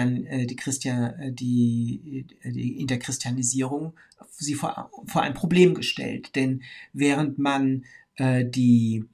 in der Christianisierung sie vor ein Problem gestellt. Denn während man die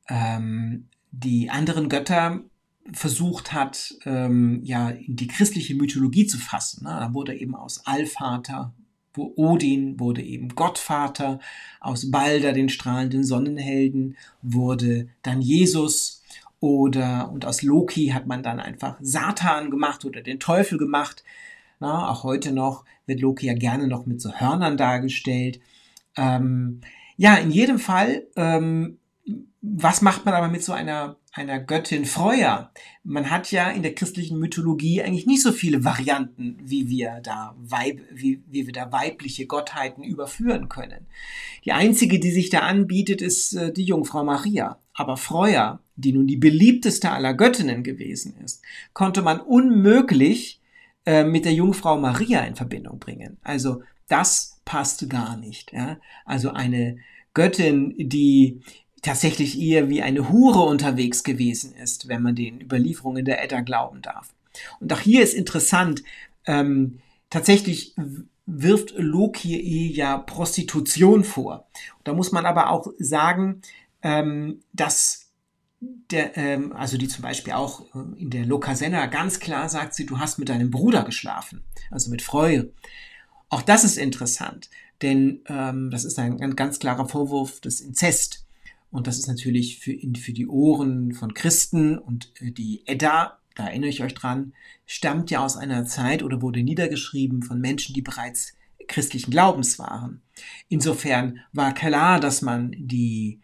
anderen Götter versucht hat, in die christliche Mythologie zu fassen, ne? Da wurde eben aus Allvater Odin wurde eben Gottvater, aus Balder, den strahlenden Sonnenhelden, wurde dann Jesus und aus Loki hat man dann einfach Satan gemacht oder den Teufel gemacht. Na, auch heute noch wird Loki ja gerne noch mit so Hörnern dargestellt. In jedem Fall, was macht man aber mit so einer Göttin Freya? Man hat ja in der christlichen Mythologie eigentlich nicht so viele Varianten, wie wir da weibliche Gottheiten überführen können. Die einzige, die sich da anbietet, ist die Jungfrau Maria. Aber Freya, die nun die beliebteste aller Göttinnen gewesen ist, konnte man unmöglich mit der Jungfrau Maria in Verbindung bringen. Also das passte gar nicht. Ja? Also eine Göttin, die tatsächlich eher wie eine Hure unterwegs gewesen ist, wenn man den Überlieferungen der Edda glauben darf. Und auch hier ist interessant, tatsächlich wirft Loki ihr ja Prostitution vor. Da muss man aber auch sagen, dass die zum Beispiel auch in der Lokasenna ganz klar sagt sie, du hast mit deinem Bruder geschlafen, also mit Freya. Auch das ist interessant, denn das ist ein ganz klarer Vorwurf des Inzest. Und das ist natürlich für die Ohren von Christen und die Edda, da erinnere ich euch dran, stammt ja aus einer Zeit oder wurde niedergeschrieben von Menschen, die bereits christlichen Glaubens waren. Insofern war klar, dass man den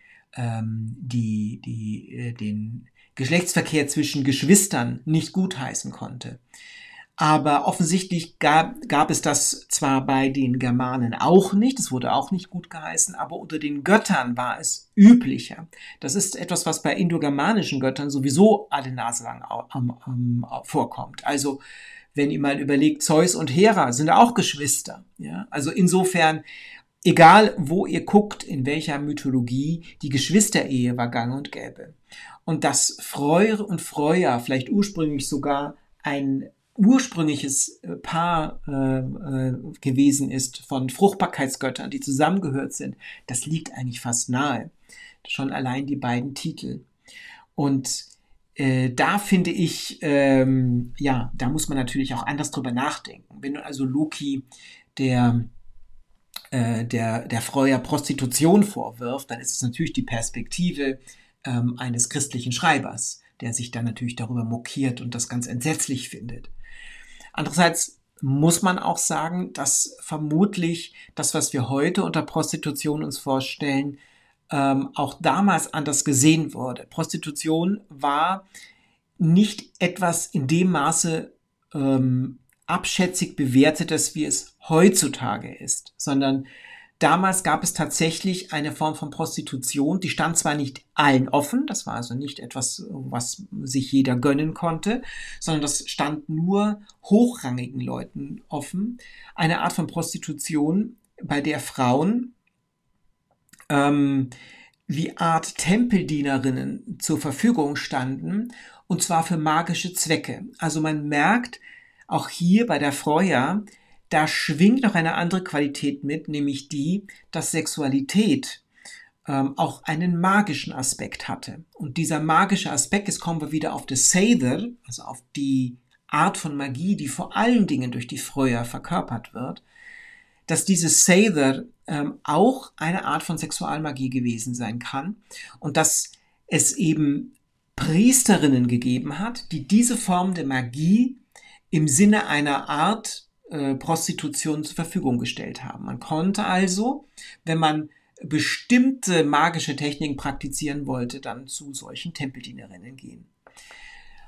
Geschlechtsverkehr zwischen Geschwistern nicht gutheißen konnte. Aber offensichtlich gab es das zwar bei den Germanen auch nicht, es wurde auch nicht gut geheißen, aber unter den Göttern war es üblicher. Das ist etwas, was bei indogermanischen Göttern sowieso alle Nase lang vorkommt. Also wenn ihr mal überlegt, Zeus und Hera sind auch Geschwister. Ja? Also insofern, egal wo ihr guckt, in welcher Mythologie, die Geschwisterehe war gang und gäbe. Und dass Freyr und Freya vielleicht ursprünglich sogar ein ursprüngliches Paar gewesen ist von Fruchtbarkeitsgöttern, die zusammengehört sind, das liegt eigentlich fast nahe. Schon allein die beiden Titel. Und da finde ich, da muss man natürlich auch anders drüber nachdenken. Wenn also Loki der Freya Prostitution vorwirft, dann ist es natürlich die Perspektive eines christlichen Schreibers, der sich dann natürlich darüber mokiert und das ganz entsetzlich findet. Andererseits muss man auch sagen, dass vermutlich das, was wir heute unter Prostitution uns vorstellen, auch damals anders gesehen wurde. Prostitution war nicht etwas in dem Maße abschätzig bewertetes, wie es heutzutage ist, sondern damals gab es tatsächlich eine Form von Prostitution, die stand zwar nicht allen offen, das war also nicht etwas, was sich jeder gönnen konnte, sondern das stand nur hochrangigen Leuten offen. Eine Art von Prostitution, bei der Frauen wie Art Tempeldienerinnen zur Verfügung standen, und zwar für magische Zwecke. Also man merkt auch hier bei der Freya, da schwingt noch eine andere Qualität mit, nämlich die, dass Sexualität auch einen magischen Aspekt hatte. Und dieser magische Aspekt, jetzt kommen wir wieder auf das Seidr, also auf die Art von Magie, die vor allen Dingen durch die Freya verkörpert wird, dass dieses Seidr auch eine Art von Sexualmagie gewesen sein kann und dass es eben Priesterinnen gegeben hat, die diese Form der Magie im Sinne einer Art Prostitution zur Verfügung gestellt haben. Man konnte also, wenn man bestimmte magische Techniken praktizieren wollte, dann zu solchen Tempeldienerinnen gehen.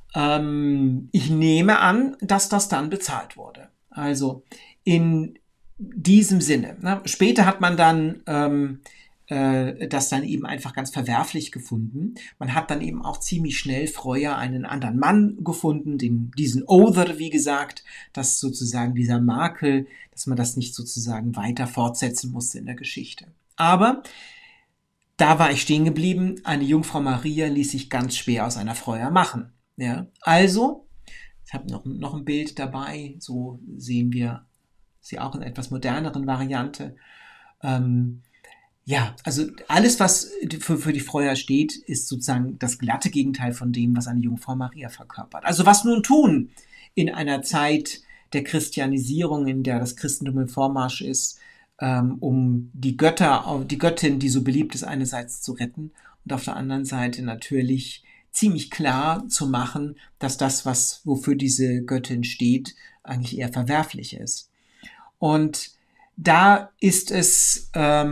Ich nehme an, dass das dann bezahlt wurde. Also in diesem Sinne. Ne? Später hat man dann das dann eben einfach ganz verwerflich gefunden. Man hat dann eben auch ziemlich schnell Freuer einen anderen Mann gefunden, diesen Other, wie gesagt, dass sozusagen dieser Makel, dass man das nicht sozusagen weiter fortsetzen musste in der Geschichte. Aber da war ich stehen geblieben, eine Jungfrau Maria ließ sich ganz schwer aus einer Freuer machen. Ja? Also, ich habe noch ein Bild dabei, so sehen wir sie auch in etwas moderneren Variante. Ja, also alles, was für die Freuer steht, ist sozusagen das glatte Gegenteil von dem, was eine Jungfrau Maria verkörpert. Also was nun tun in einer Zeit der Christianisierung, in der das Christentum im Vormarsch ist, um die Göttin, die so beliebt ist, einerseits zu retten und auf der anderen Seite natürlich ziemlich klar zu machen, dass das, wofür diese Göttin steht, eigentlich eher verwerflich ist. Und da ist es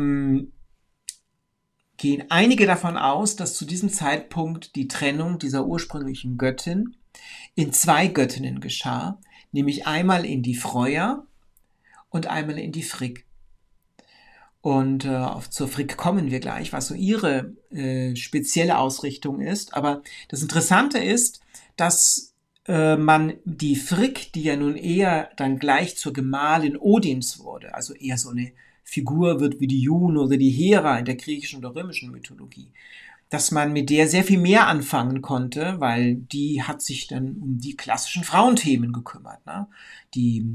gehen einige davon aus, dass zu diesem Zeitpunkt die Trennung dieser ursprünglichen Göttin in 2 Göttinnen geschah, nämlich einmal in die Freuer und einmal in die Frigg. Und zur Frigg kommen wir gleich, was so ihre spezielle Ausrichtung ist. Aber das Interessante ist, dass man die Frigg, die ja nun eher dann gleich zur Gemahlin Odins wurde, also eher so eine Figur wird wie die Juno oder die Hera in der griechischen oder römischen Mythologie, dass man mit der sehr viel mehr anfangen konnte, weil die hat sich dann um die klassischen Frauenthemen gekümmert. Ne? Die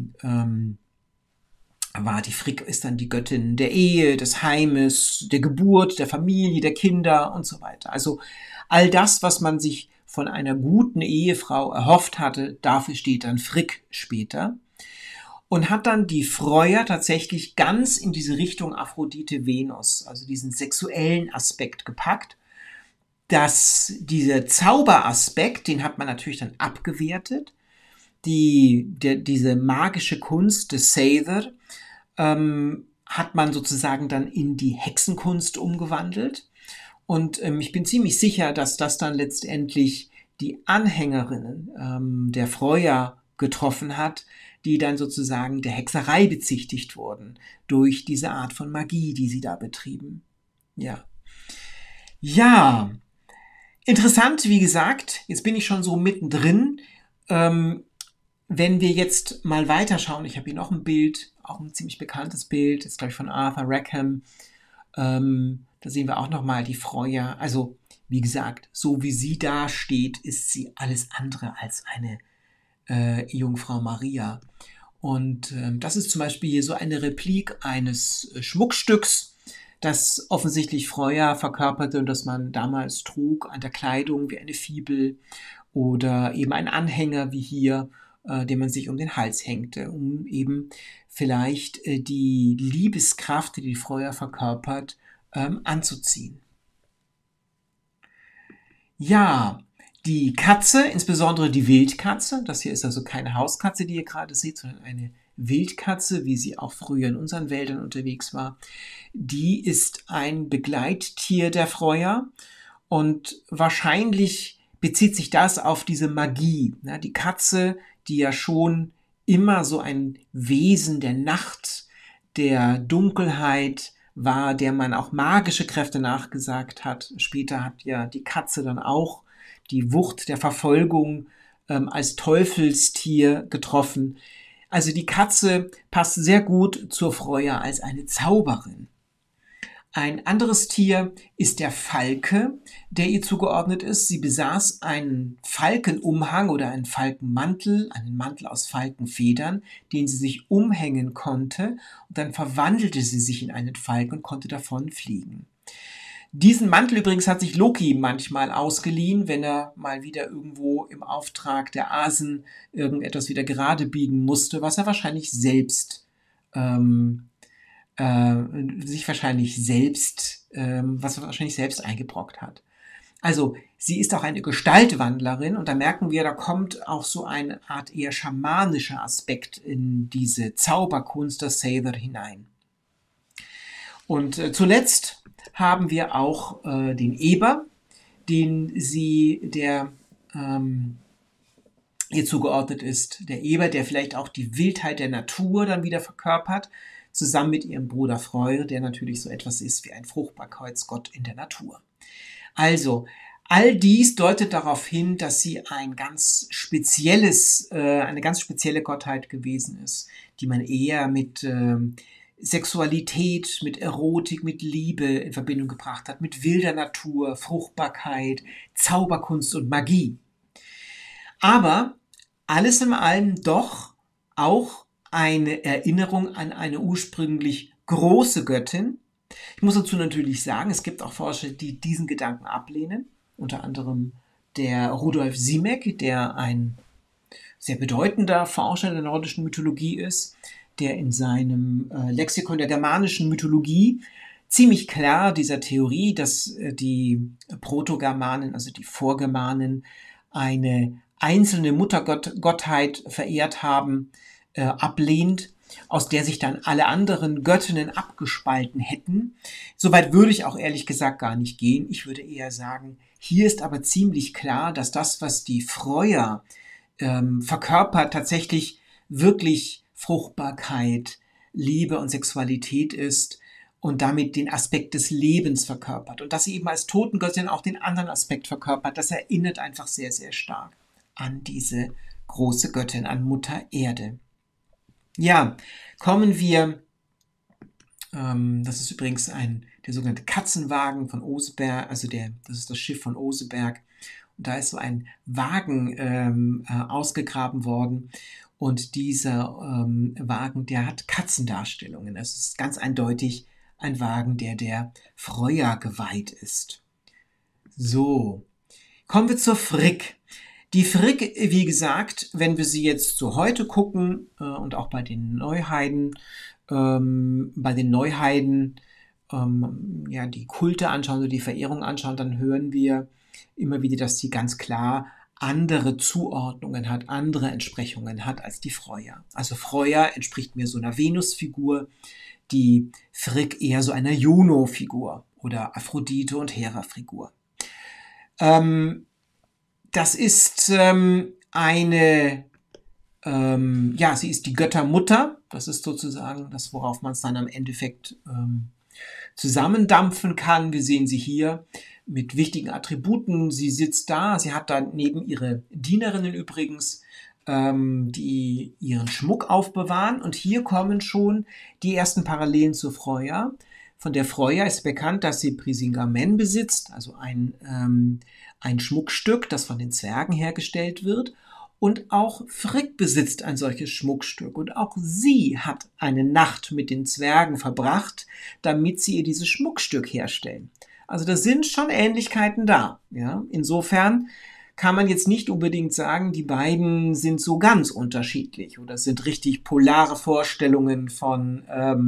Frigg ist dann die Göttin der Ehe, des Heimes, der Geburt, der Familie, der Kinder und so weiter. Also all das, was man sich von einer guten Ehefrau erhofft hatte, dafür steht dann Frigg später. Und hat dann die Freuer tatsächlich ganz in diese Richtung Aphrodite Venus, also diesen sexuellen Aspekt gepackt. Dieser Zauberaspekt, den hat man natürlich dann abgewertet. Diese magische Kunst des Seidr hat man sozusagen dann in die Hexenkunst umgewandelt. Und ich bin ziemlich sicher, dass das dann letztendlich die Anhängerinnen der Freuer getroffen hat, die dann sozusagen der Hexerei bezichtigt wurden durch diese Art von Magie, die sie da betrieben. Ja. Ja, interessant, wie gesagt, jetzt bin ich schon so mittendrin. Wenn wir jetzt mal weiterschauen, ich habe hier noch ein Bild, auch ein ziemlich bekanntes Bild, das ist glaube ich von Arthur Rackham. Da sehen wir auch nochmal die Freuer. Also, wie gesagt, so wie sie da steht, ist sie alles andere als eine Jungfrau Maria. Und das ist zum Beispiel hier so eine Replik eines Schmuckstücks, das offensichtlich Freuer verkörperte und das man damals trug an der Kleidung wie eine Fibel oder eben ein Anhänger wie hier, den man sich um den Hals hängte, um eben vielleicht die Liebeskraft, die Freuer verkörpert, anzuziehen. Ja, die Katze, insbesondere die Wildkatze, das hier ist also keine Hauskatze, die ihr gerade seht, sondern eine Wildkatze, wie sie auch früher in unseren Wäldern unterwegs war, die ist ein Begleittier der Freuer und wahrscheinlich bezieht sich das auf diese Magie. Ne? Die Katze, die ja schon immer so ein Wesen der Nacht, der Dunkelheit war, der man auch magische Kräfte nachgesagt hat. Später hat ja die Katze dann auch die Wucht der Verfolgung als Teufelstier getroffen. Also die Katze passt sehr gut zur Freuer als eine Zauberin. Ein anderes Tier ist der Falke, der ihr zugeordnet ist. Sie besaß einen Falkenumhang oder einen Falkenmantel, einen Mantel aus Falkenfedern, den sie sich umhängen konnte, und dann verwandelte sie sich in einen Falken und konnte davon fliegen. Diesen Mantel übrigens hat sich Loki manchmal ausgeliehen, wenn er mal wieder irgendwo im Auftrag der Asen irgendetwas wieder gerade biegen musste, was er wahrscheinlich selbst eingebrockt hat. Also sie ist auch eine Gestaltwandlerin und da merken wir, da kommt auch so eine Art eher schamanischer Aspekt in diese Zauberkunst der Seidr hinein. Und zuletzt haben wir auch den Eber, den ihr zugeordnet ist. Der Eber, der vielleicht auch die Wildheit der Natur dann wieder verkörpert. zusammen mit ihrem Bruder Freyr, der natürlich so etwas ist wie ein Fruchtbarkeitsgott in der Natur. Also, all dies deutet darauf hin, dass sie eine ganz spezielle Gottheit gewesen ist, die man eher mit Sexualität, mit Erotik, mit Liebe in Verbindung gebracht hat, mit wilder Natur, Fruchtbarkeit, Zauberkunst und Magie. Aber alles in allem doch auch eine Erinnerung an eine ursprünglich große Göttin. Ich muss dazu natürlich sagen, es gibt auch Forscher, die diesen Gedanken ablehnen. Unter anderem der Rudolf Simek, der ein sehr bedeutender Forscher der nordischen Mythologie ist, der in seinem Lexikon der germanischen Mythologie ziemlich klar dieser Theorie, dass die Protogermanen, also die Vorgermanen, eine einzelne Muttergottheit verehrt haben, ablehnt, aus der sich dann alle anderen Göttinnen abgespalten hätten. Soweit würde ich auch ehrlich gesagt gar nicht gehen. Ich würde eher sagen, hier ist aber ziemlich klar, dass das, was die Freuer verkörpert, tatsächlich wirklich Fruchtbarkeit, Liebe und Sexualität ist und damit den Aspekt des Lebens verkörpert. Und dass sie eben als Totengöttin auch den anderen Aspekt verkörpert, das erinnert einfach sehr, sehr stark an diese große Göttin, an Mutter Erde. Ja, kommen wir, das ist übrigens der sogenannte Katzenwagen von Oseberg, also das ist das Schiff von Oseberg. Und da ist so ein Wagen ausgegraben worden. Und dieser Wagen, der hat Katzendarstellungen. Es ist ganz eindeutig ein Wagen, der Freuer geweiht ist. So, kommen wir zur Frigg. Die Frigg, wie gesagt, wenn wir sie jetzt so heute gucken und auch bei den Neuheiden, die Kulte anschauen oder die Verehrung anschauen, dann hören wir immer wieder, dass sie ganz klar andere Zuordnungen hat, andere Entsprechungen hat als die Freuer. Also Freuer entspricht mir so einer Venusfigur, die Frigg eher so einer Juno-Figur oder Aphrodite- und Hera-Figur. Das ist sie ist die Göttermutter. Das ist sozusagen das, worauf man es dann am Endeffekt zusammendampfen kann. Wir sehen sie hier mit wichtigen Attributen. Sie sitzt da, sie hat dann neben ihre Dienerinnen übrigens, die ihren Schmuck aufbewahren. Und hier kommen schon die ersten Parallelen zur Freuer. Von der Freuer ist bekannt, dass sie Brisingamen besitzt, also ein Schmuckstück, das von den Zwergen hergestellt wird. Und auch Frigg besitzt ein solches Schmuckstück. Und auch sie hat eine Nacht mit den Zwergen verbracht, damit sie ihr dieses Schmuckstück herstellen. Also da sind schon Ähnlichkeiten da. Ja? Insofern kann man jetzt nicht unbedingt sagen, die beiden sind so ganz unterschiedlich oder sind richtig polare Vorstellungen von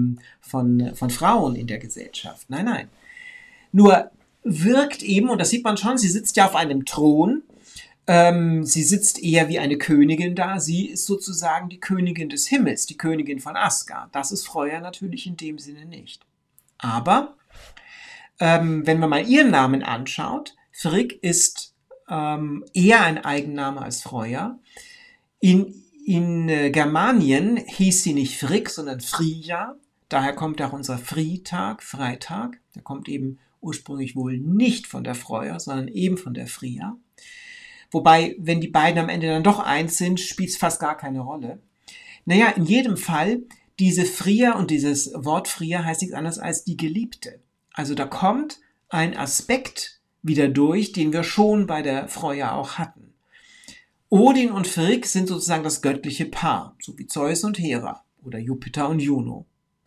Frauen in der Gesellschaft. Nein, nein. Nur wirkt eben, und das sieht man schon, sie sitzt ja auf einem Thron, sie sitzt eher wie eine Königin da, sie ist sozusagen die Königin des Himmels, die Königin von Asgard. Das ist Freuer natürlich in dem Sinne nicht. Aber wenn man mal ihren Namen anschaut, Frigg ist eher ein Eigenname als Freuer. In Germanien hieß sie nicht Frigg, sondern Frija. Daher kommt auch unser Freitag. Der kommt eben ursprünglich wohl nicht von der Freuer, sondern eben von der Frija. Wobei, wenn die beiden am Ende dann doch eins sind, spielt es fast gar keine Rolle. Naja, in jedem Fall, diese Frija und dieses Wort Frija heißt nichts anderes als die Geliebte. Also da kommt ein Aspekt wieder durch, den wir schon bei der Freuer auch hatten. Odin und Frigg sind sozusagen das göttliche Paar, so wie Zeus und Hera oder Jupiter und Juno.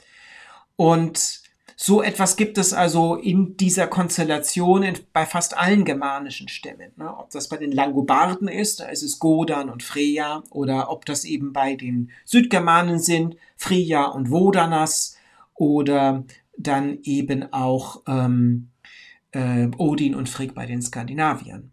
Und so etwas gibt es also in dieser Konstellation bei fast allen germanischen Stämmen. Ne? Ob das bei den Langobarden ist, da ist es Godan und Freya, oder ob das eben bei den Südgermanen sind, Frija und Wodanas, oder dann eben auch Odin und Frigg bei den Skandinaviern.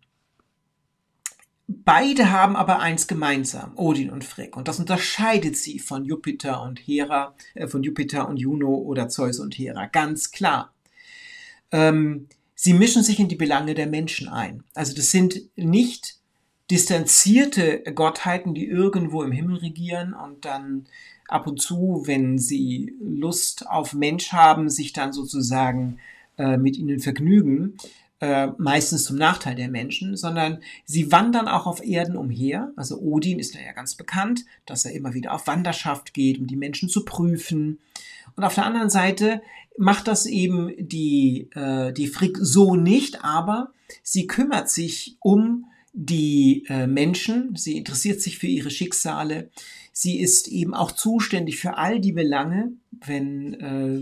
Beide haben aber eins gemeinsam, Odin und Frigg, und das unterscheidet sie von Jupiter und Hera, von Jupiter und Juno oder Zeus und Hera, ganz klar. Sie mischen sich in die Belange der Menschen ein. Also das sind nicht distanzierte Gottheiten, die irgendwo im Himmel regieren und dann ab und zu, wenn sie Lust auf Mensch haben, sich dann sozusagen mit ihnen vergnügen, meistens zum Nachteil der Menschen, sondern sie wandern auch auf Erden umher. Also Odin ist ja ganz bekannt, dass er immer wieder auf Wanderschaft geht, um die Menschen zu prüfen. Und auf der anderen Seite macht das eben die Frigg so nicht, aber sie kümmert sich um die Menschen, sie interessiert sich für ihre Schicksale, sie ist eben auch zuständig für all die Belange, wenn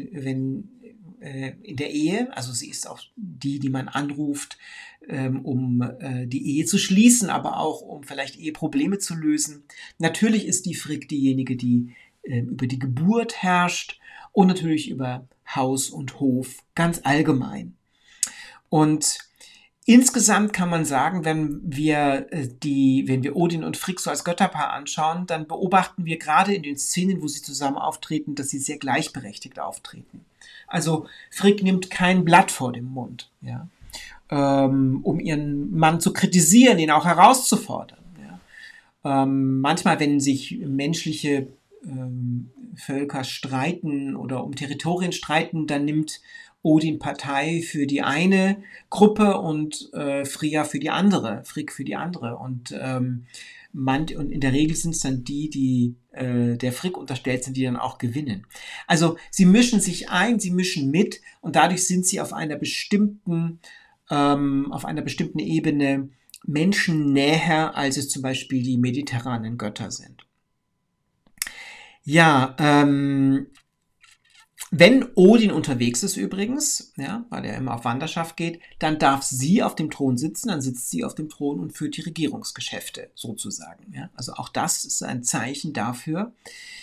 in der Ehe, also sie ist auch die man anruft, um die Ehe zu schließen, aber auch um vielleicht Eheprobleme zu lösen. Natürlich ist die Frigg diejenige, die über die Geburt herrscht und natürlich über Haus und Hof ganz allgemein. Und insgesamt kann man sagen, wenn wir Odin und Frigg so als Götterpaar anschauen, dann beobachten wir gerade in den Szenen, wo sie zusammen auftreten, dass sie sehr gleichberechtigt auftreten. Also Frigg nimmt kein Blatt vor den Mund, ja, um ihren Mann zu kritisieren, ihn auch herauszufordern. Ja. Manchmal, wenn sich menschliche Völker streiten oder um Territorien streiten, dann nimmt Odin Partei für die eine Gruppe und Frigg für die andere. Und in der Regel sind es dann die der Frigg unterstellt sind, die dann auch gewinnen. Also sie mischen sich ein, sie mischen mit und dadurch sind sie auf einer bestimmten Ebene menschennäher, als es zum Beispiel die mediterranen Götter sind. Ja, wenn Odin unterwegs ist übrigens, ja, weil er immer auf Wanderschaft geht, dann darf sie auf dem Thron sitzen, dann sitzt sie auf dem Thron und führt die Regierungsgeschäfte sozusagen. Ja. Also auch das ist ein Zeichen dafür,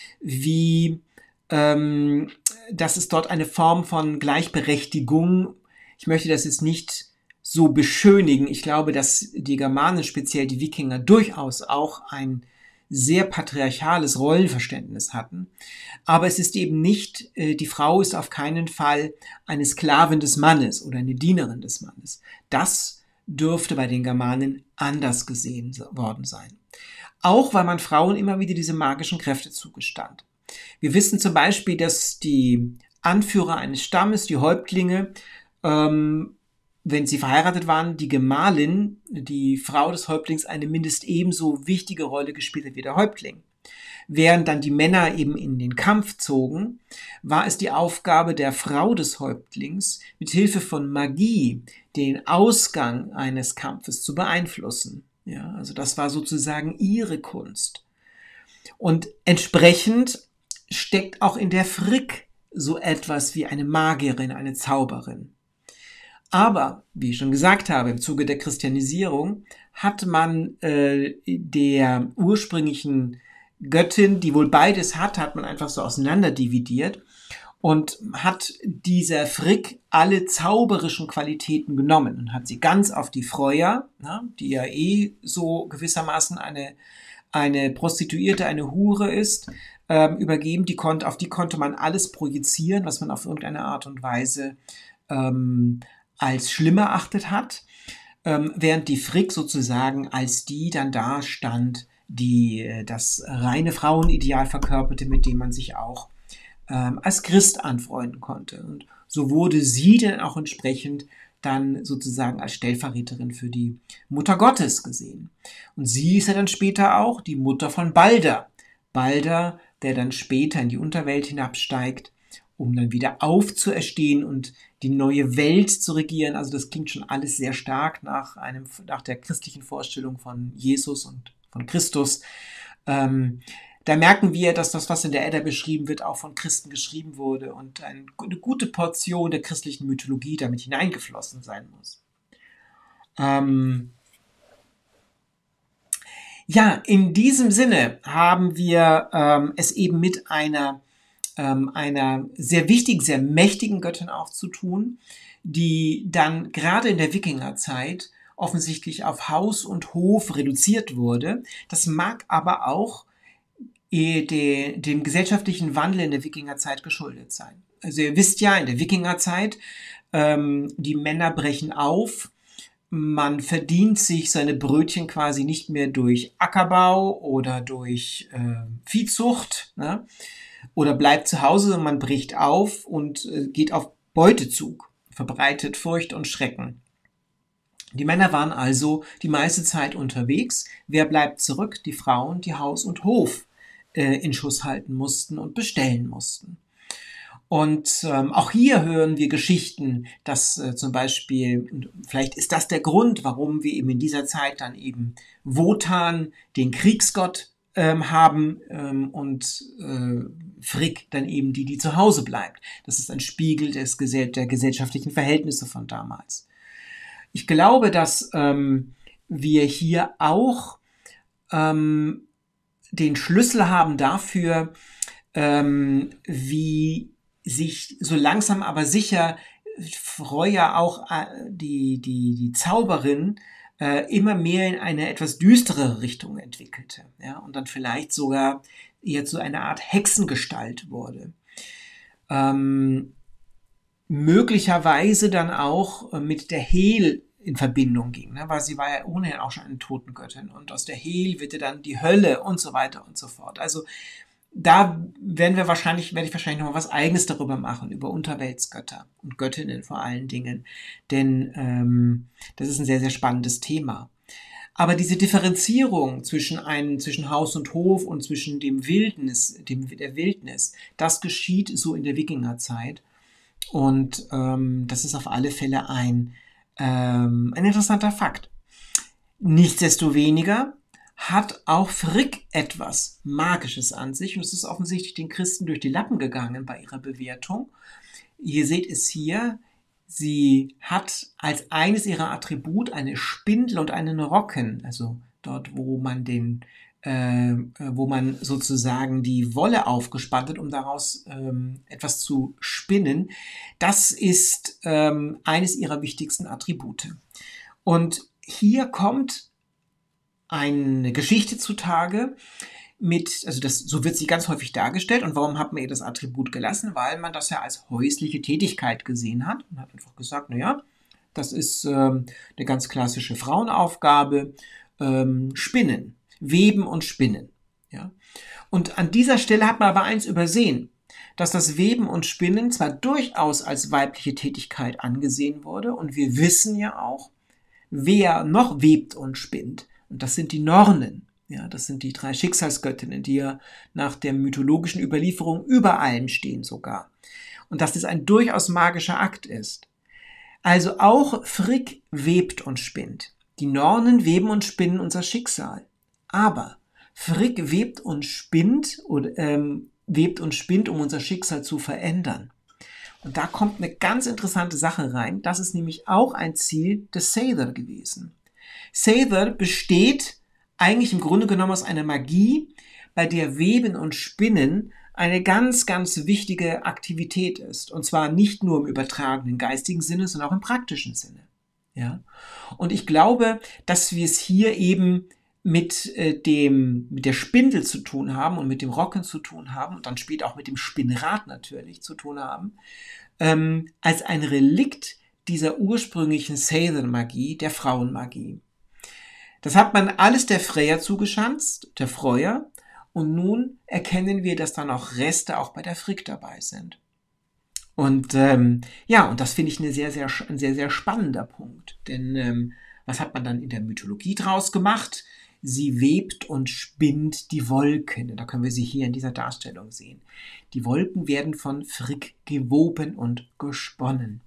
dass es dort eine Form von Gleichberechtigung, ich möchte das jetzt nicht so beschönigen, ich glaube, dass die Germanen, speziell die Wikinger, durchaus auch ein sehr patriarchales Rollenverständnis hatten. Aber es ist eben nicht, die Frau ist auf keinen Fall eine Sklavin des Mannes oder eine Dienerin des Mannes. Das dürfte bei den Germanen anders gesehen worden sein. Auch weil man Frauen immer wieder diese magischen Kräfte zugestand. Wir wissen zum Beispiel, dass die Anführer eines Stammes, die Häuptlinge, wenn sie verheiratet waren, die Gemahlin, die Frau des Häuptlings, eine mindest ebenso wichtige Rolle gespielt hat wie der Häuptling. Während dann die Männer eben in den Kampf zogen, war es die Aufgabe der Frau des Häuptlings, mit Hilfe von Magie den Ausgang eines Kampfes zu beeinflussen. Ja, also das war sozusagen ihre Kunst. Und entsprechend steckt auch in der Frigg so etwas wie eine Magierin, eine Zauberin. Aber, wie ich schon gesagt habe, im Zuge der Christianisierung hat man der ursprünglichen Göttin, die wohl beides hat man einfach so auseinanderdividiert und hat dieser Frigg alle zauberischen Qualitäten genommen und hat sie ganz auf die Freuer, die ja so gewissermaßen eine Prostituierte, eine Hure ist, übergeben. Auf die konnte man alles projizieren, was man auf irgendeine Art und Weise als schlimm erachtet hat, während die Frigg sozusagen als die dann da stand, die das reine Frauenideal verkörperte, mit dem man sich auch als Christ anfreunden konnte. Und so wurde sie dann auch entsprechend dann sozusagen als Stellvertreterin für die Mutter Gottes gesehen. Und sie ist ja dann später auch die Mutter von Balder. Balder, der dann später in die Unterwelt hinabsteigt, um dann wieder aufzuerstehen und die neue Welt zu regieren. Also das klingt schon alles sehr stark nach der christlichen Vorstellung von Jesus und von Christus. Da merken wir, dass das, was in der Edda beschrieben wird, auch von Christen geschrieben wurde und eine gute Portion der christlichen Mythologie damit hineingeflossen sein muss. Ja, in diesem Sinne haben wir es eben mit einer sehr wichtigen, sehr mächtigen Göttin auch zu tun, die dann gerade in der Wikingerzeit offensichtlich auf Haus und Hof reduziert wurde. Das mag aber auch dem gesellschaftlichen Wandel in der Wikingerzeit geschuldet sein. Also ihr wisst ja, in der Wikingerzeit, die Männer brechen auf, Man verdient sich seine Brötchen quasi nicht mehr durch Ackerbau oder durch Viehzucht, ne? Oder bleibt zu Hause, sondern man bricht auf und geht auf Beutezug, verbreitet Furcht und Schrecken. Die Männer waren also die meiste Zeit unterwegs. Wer bleibt zurück? Die Frauen, die Haus und Hof in Schuss halten mussten und bestellen mussten. Und auch hier hören wir Geschichten, dass zum Beispiel, und vielleicht ist das der Grund, warum wir eben in dieser Zeit dann eben Wotan, den Kriegsgott, haben und Frigg dann eben die zu Hause bleibt. Das ist ein Spiegel der gesellschaftlichen Verhältnisse von damals. Ich glaube, dass wir hier auch den Schlüssel haben dafür, wie sich so langsam aber sicher Freuja auch die Zauberin immer mehr in eine etwas düstere Richtung entwickelte, ja, und dann vielleicht sogar eher zu einer Art Hexengestalt wurde. Möglicherweise dann auch mit der Hel in Verbindung ging, ne, weil sie war ja ohnehin auch schon eine Totengöttin und aus der Hel wird dann die Hölle und so weiter und so fort. Also da werde ich wahrscheinlich noch mal was Eigenes darüber machen, über Unterweltsgötter und Göttinnen vor allen Dingen, denn das ist ein sehr, sehr spannendes Thema. Aber diese Differenzierung zwischen Haus und Hof und zwischen der Wildnis, das geschieht so in der Wikingerzeit und das ist auf alle Fälle ein interessanter Fakt. Nichtsdestoweniger hat auch Frigg etwas Magisches an sich und es ist offensichtlich den Christen durch die Lappen gegangen bei ihrer Bewertung. Ihr seht es hier, sie hat als eines ihrer Attribute eine Spindel und einen Rocken, also dort, wo man sozusagen die Wolle aufgespannt hat, um daraus etwas zu spinnen. Das ist eines ihrer wichtigsten Attribute. Und hier kommt eine Geschichte zutage so wird sie ganz häufig dargestellt. Und warum hat man ihr das Attribut gelassen? Weil man das ja als häusliche Tätigkeit gesehen hat und hat einfach gesagt, naja, das ist eine ganz klassische Frauenaufgabe, Spinnen, Weben und Spinnen. Ja? Und an dieser Stelle hat man aber eins übersehen, dass das Weben und Spinnen zwar durchaus als weibliche Tätigkeit angesehen wurde und wir wissen ja auch, wer noch webt und spinnt. Und das sind die Nornen. Ja, das sind die 3 Schicksalsgöttinnen, die ja nach der mythologischen Überlieferung über allem stehen sogar. Und dass das ein durchaus magischer Akt ist. Also auch Frigg webt und spinnt. Die Nornen weben und spinnen unser Schicksal. Aber Frigg webt und spinnt, um unser Schicksal zu verändern. Und da kommt eine ganz interessante Sache rein. Das ist nämlich auch ein Ziel des Seidr gewesen. Seidr besteht eigentlich im Grunde genommen aus einer Magie, bei der Weben und Spinnen eine ganz, ganz wichtige Aktivität ist. Und zwar nicht nur im übertragenen geistigen Sinne, sondern auch im praktischen Sinne. Ja? Und ich glaube, dass wir es hier eben mit der Spindel zu tun haben und mit dem Rocken zu tun haben und dann später auch mit dem Spinnrad natürlich zu tun haben, als ein Relikt dieser ursprünglichen Seidr-Magie, der Frauenmagie. Das hat man alles der Freyja zugeschanzt, der Freuja, und nun erkennen wir, dass da noch Reste auch bei der Frigg dabei sind. Und und das finde ich ein sehr, sehr spannender Punkt. Denn was hat man dann in der Mythologie draus gemacht? Sie webt und spinnt die Wolken. Da können wir sie hier in dieser Darstellung sehen. Die Wolken werden von Frigg gewoben und gesponnen.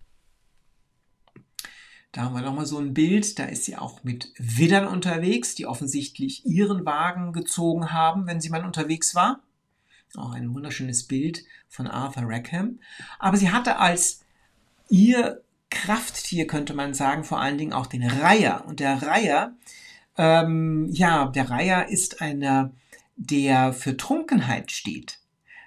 Da haben wir nochmal so ein Bild, da ist sie auch mit Widdern unterwegs, die offensichtlich ihren Wagen gezogen haben, wenn sie mal unterwegs war. Auch ein wunderschönes Bild von Arthur Rackham. Aber sie hatte als ihr Krafttier, könnte man sagen, vor allen Dingen auch den Reiher. Und der Reiher, ist einer, der für Trunkenheit steht.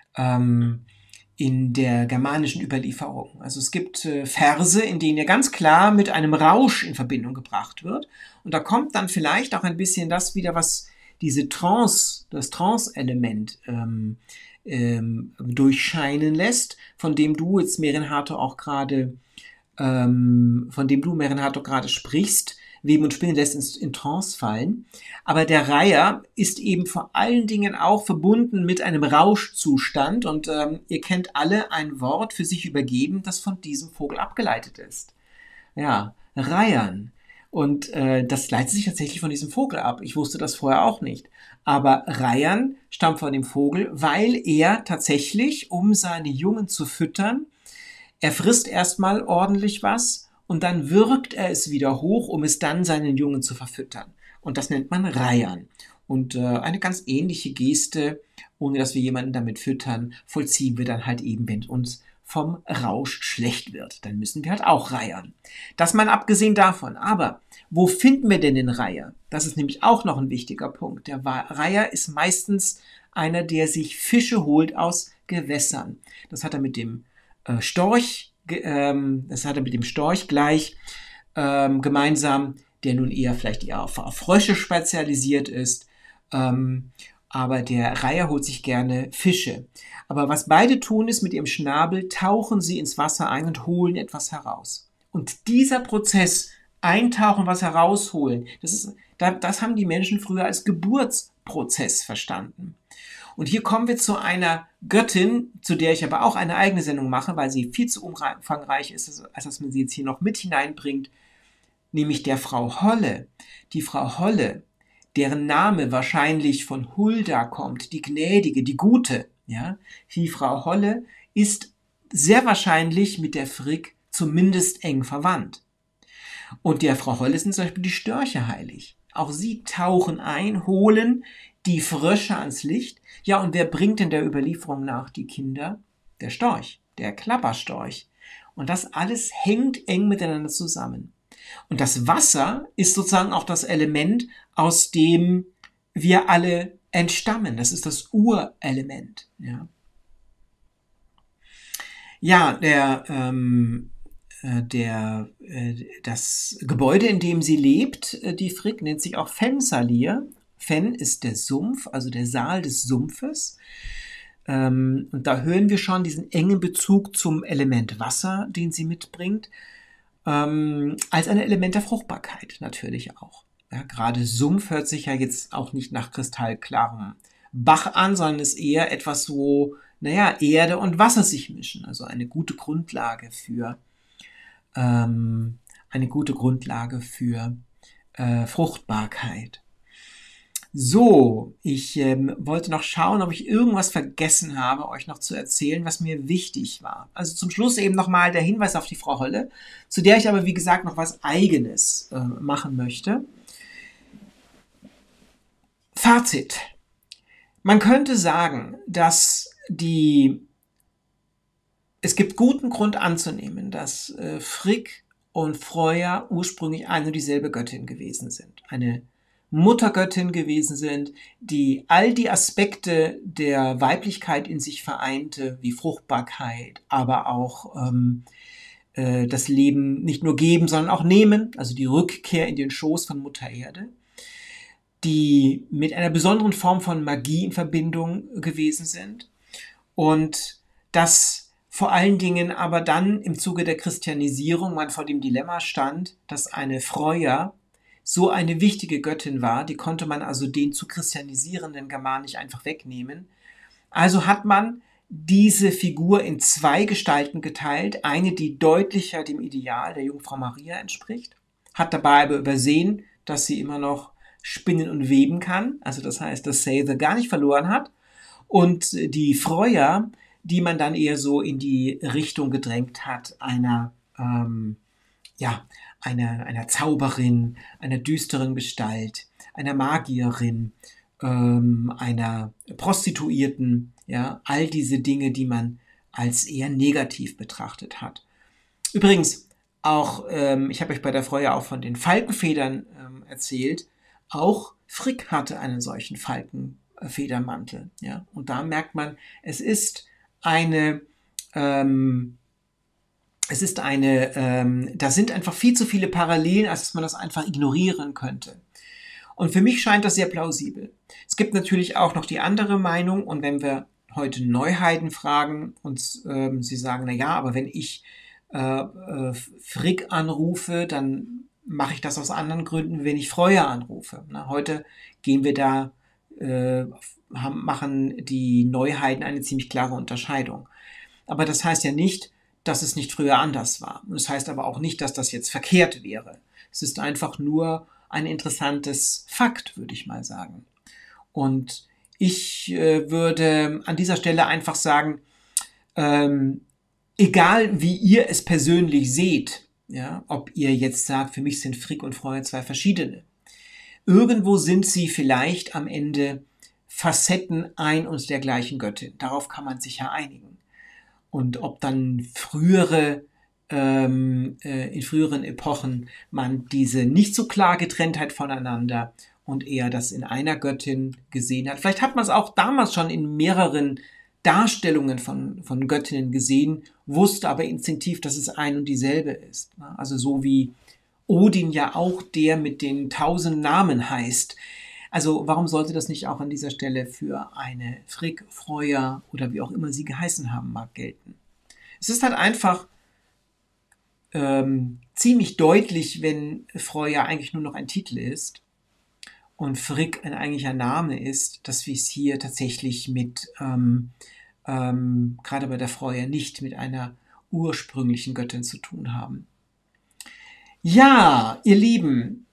In der germanischen Überlieferung. Also es gibt Verse, in denen er ganz klar mit einem Rausch in Verbindung gebracht wird. Und da kommt dann vielleicht auch ein bisschen das wieder, was das Trance-Element durchscheinen lässt, von dem du, Merinhato, gerade sprichst, Weben und Spinnen lässt in Trance fallen. Aber der Reiher ist eben vor allen Dingen auch verbunden mit einem Rauschzustand. Und ihr kennt alle ein Wort für sich übergeben, das von diesem Vogel abgeleitet ist. Ja, Reihern. Und das leitet sich tatsächlich von diesem Vogel ab. Ich wusste das vorher auch nicht. Aber Reihern stammt von dem Vogel, weil er tatsächlich, um seine Jungen zu füttern, er frisst erstmal ordentlich was und dann wirkt er es wieder hoch, um es dann seinen Jungen zu verfüttern. Und das nennt man Reihern. Und eine ganz ähnliche Geste, ohne dass wir jemanden damit füttern, vollziehen wir dann halt eben, wenn uns vom Rausch schlecht wird. Dann müssen wir halt auch reihern. Das mal abgesehen davon. Aber wo finden wir denn den Reiher? Das ist nämlich auch noch ein wichtiger Punkt. Der Reiher ist meistens einer, der sich Fische holt aus Gewässern. Das hat er mit dem Storch gleich gemeinsam, der nun vielleicht eher auf Frösche spezialisiert ist. Aber der Reiher holt sich gerne Fische. Aber was beide tun, ist, mit ihrem Schnabel tauchen sie ins Wasser ein und holen etwas heraus. Und dieser Prozess, eintauchen, was herausholen, das haben die Menschen früher als Geburtsprozess verstanden. Und hier kommen wir zu einer Göttin, zu der ich aber auch eine eigene Sendung mache, weil sie viel zu umfangreich ist, als dass man sie jetzt hier noch mit hineinbringt, nämlich der Frau Holle. Die Frau Holle, deren Name wahrscheinlich von Hulda kommt, die Gnädige, die Gute. Ja? Die Frau Holle ist sehr wahrscheinlich mit der Frigg zumindest eng verwandt. Und der Frau Holle sind zum Beispiel die Störche heilig. Auch sie tauchen ein, holen die Frösche ans Licht. Ja, und wer bringt in der Überlieferung nach die Kinder? Der Storch, der Klapperstorch. Und das alles hängt eng miteinander zusammen. Und das Wasser ist sozusagen auch das Element, aus dem wir alle entstammen. Das ist das Urelement. Ja, das Gebäude, in dem sie lebt, die Frigg, nennt sich auch Fensalir. Fen ist der Sumpf, also der Saal des Sumpfes. Und da hören wir schon diesen engen Bezug zum Element Wasser, den sie mitbringt, als ein Element der Fruchtbarkeit natürlich auch. Ja, gerade Sumpf hört sich ja jetzt auch nicht nach kristallklarem Bach an, sondern ist eher etwas, wo Erde und Wasser sich mischen. Also eine gute Grundlage für Fruchtbarkeit. So, ich wollte noch schauen, ob ich irgendwas vergessen habe, euch noch zu erzählen, was mir wichtig war. Also zum Schluss eben nochmal der Hinweis auf die Frau Holle, zu der ich aber, wie gesagt, noch was Eigenes machen möchte. Fazit. Man könnte sagen, dass es gibt guten Grund anzunehmen, dass Frigg und Freyja ursprünglich eine und dieselbe Göttin gewesen sind. Eine Muttergöttin gewesen sind, die all die Aspekte der Weiblichkeit in sich vereinte, wie Fruchtbarkeit, aber auch das Leben nicht nur geben, sondern auch nehmen, also die Rückkehr in den Schoß von Mutter Erde, die mit einer besonderen Form von Magie in Verbindung gewesen sind und das vor allen Dingen aber dann im Zuge der Christianisierung man vor dem Dilemma stand, dass eine Freyja so eine wichtige Göttin war, die konnte man also den zu christianisierenden Germanen nicht einfach wegnehmen. Also hat man diese Figur in zwei Gestalten geteilt, eine, die deutlicher dem Ideal der Jungfrau Maria entspricht, hat dabei aber übersehen, dass sie immer noch spinnen und weben kann, also das heißt, dass Seithe gar nicht verloren hat, und die Freyja, die man dann eher so in die Richtung gedrängt hat, einer Zauberin, einer düsteren Gestalt, einer Magierin, einer Prostituierten, ja, all diese Dinge, die man als eher negativ betrachtet hat. Übrigens, auch, ich habe euch bei der Freyja auch von den Falkenfedern erzählt, auch Frigg hatte einen solchen Falkenfedermantel, ja, und da merkt man, da sind einfach viel zu viele Parallelen, als dass man das einfach ignorieren könnte. Und für mich scheint das sehr plausibel. Es gibt natürlich auch noch die andere Meinung, und wenn wir heute Neuheiden fragen und sie sagen, aber wenn ich Frigg anrufe, dann mache ich das aus anderen Gründen, wenn ich Freya anrufe. Heute gehen wir da, machen die Neuheiden eine ziemlich klare Unterscheidung. Aber das heißt ja nicht, dass es nicht früher anders war. Und das heißt aber auch nicht, dass das jetzt verkehrt wäre. Es ist einfach nur ein interessantes Fakt, würde ich mal sagen. Und ich würde an dieser Stelle einfach sagen, egal wie ihr es persönlich seht, ja, ob ihr jetzt sagt, für mich sind Frigg und Freya zwei verschiedene. Irgendwo sind sie vielleicht am Ende Facetten ein und der gleichen Göttin. Darauf kann man sich ja einigen. Und ob dann in früheren Epochen man diese nicht so klar Getrenntheit voneinander und eher das in einer Göttin gesehen hat. Vielleicht hat man es auch damals schon in mehreren Darstellungen von Göttinnen gesehen, wusste aber instinktiv, dass es ein und dieselbe ist. Also so wie Odin ja auch der mit den 1000 Namen heißt. Also warum sollte das nicht auch an dieser Stelle für eine Frigg, Freya oder wie auch immer sie geheißen haben mag gelten? Es ist halt einfach ziemlich deutlich, wenn Freya eigentlich nur noch ein Titel ist und Frigg ein eigentlicher Name ist, dass wir es hier tatsächlich mit, gerade bei der Freya, nicht mit einer ursprünglichen Göttin zu tun haben. Ja, ihr Lieben,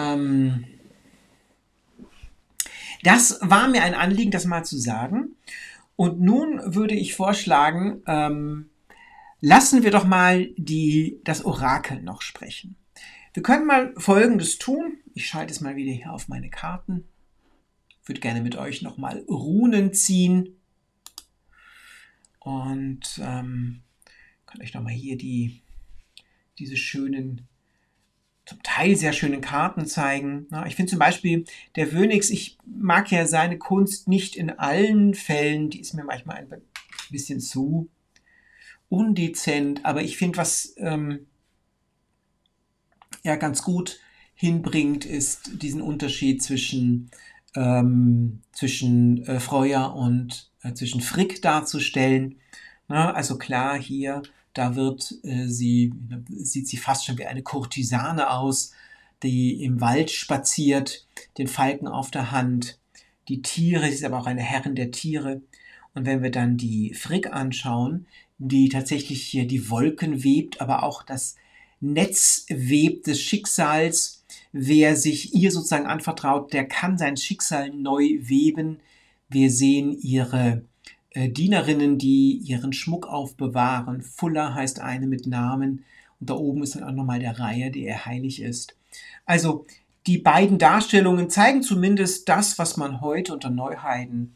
das war mir ein Anliegen, das mal zu sagen. Und nun würde ich vorschlagen, lassen wir doch mal das Orakel noch sprechen. Wir können mal Folgendes tun. Ich schalte es mal wieder hier auf meine Karten. Ich würde gerne mit euch nochmal Runen ziehen. Und kann euch nochmal hier diese schönen, zum Teil sehr schönen Karten zeigen. Ich finde zum Beispiel, der Wönix, ich mag ja seine Kunst nicht in allen Fällen. Die ist mir manchmal ein bisschen zu undezent, aber ich finde, was er ganz gut hinbringt, ist diesen Unterschied zwischen Freya und zwischen Frigg darzustellen. Also klar, hier, da sieht sie fast schon wie eine Kurtisane aus, die im Wald spaziert, den Falken auf der Hand. Die Tiere, sie ist aber auch eine Herrin der Tiere. Und wenn wir dann die Frigg anschauen, die tatsächlich hier die Wolken webt, aber auch das Netz webt des Schicksals. Wer sich ihr sozusagen anvertraut, der kann sein Schicksal neu weben. Wir sehen ihre Dienerinnen, die ihren Schmuck aufbewahren. Fulla heißt eine mit Namen. Und da oben ist dann auch nochmal der Reiher, der ihr heilig ist. Also die beiden Darstellungen zeigen zumindest das, was man heute unter Neuheiden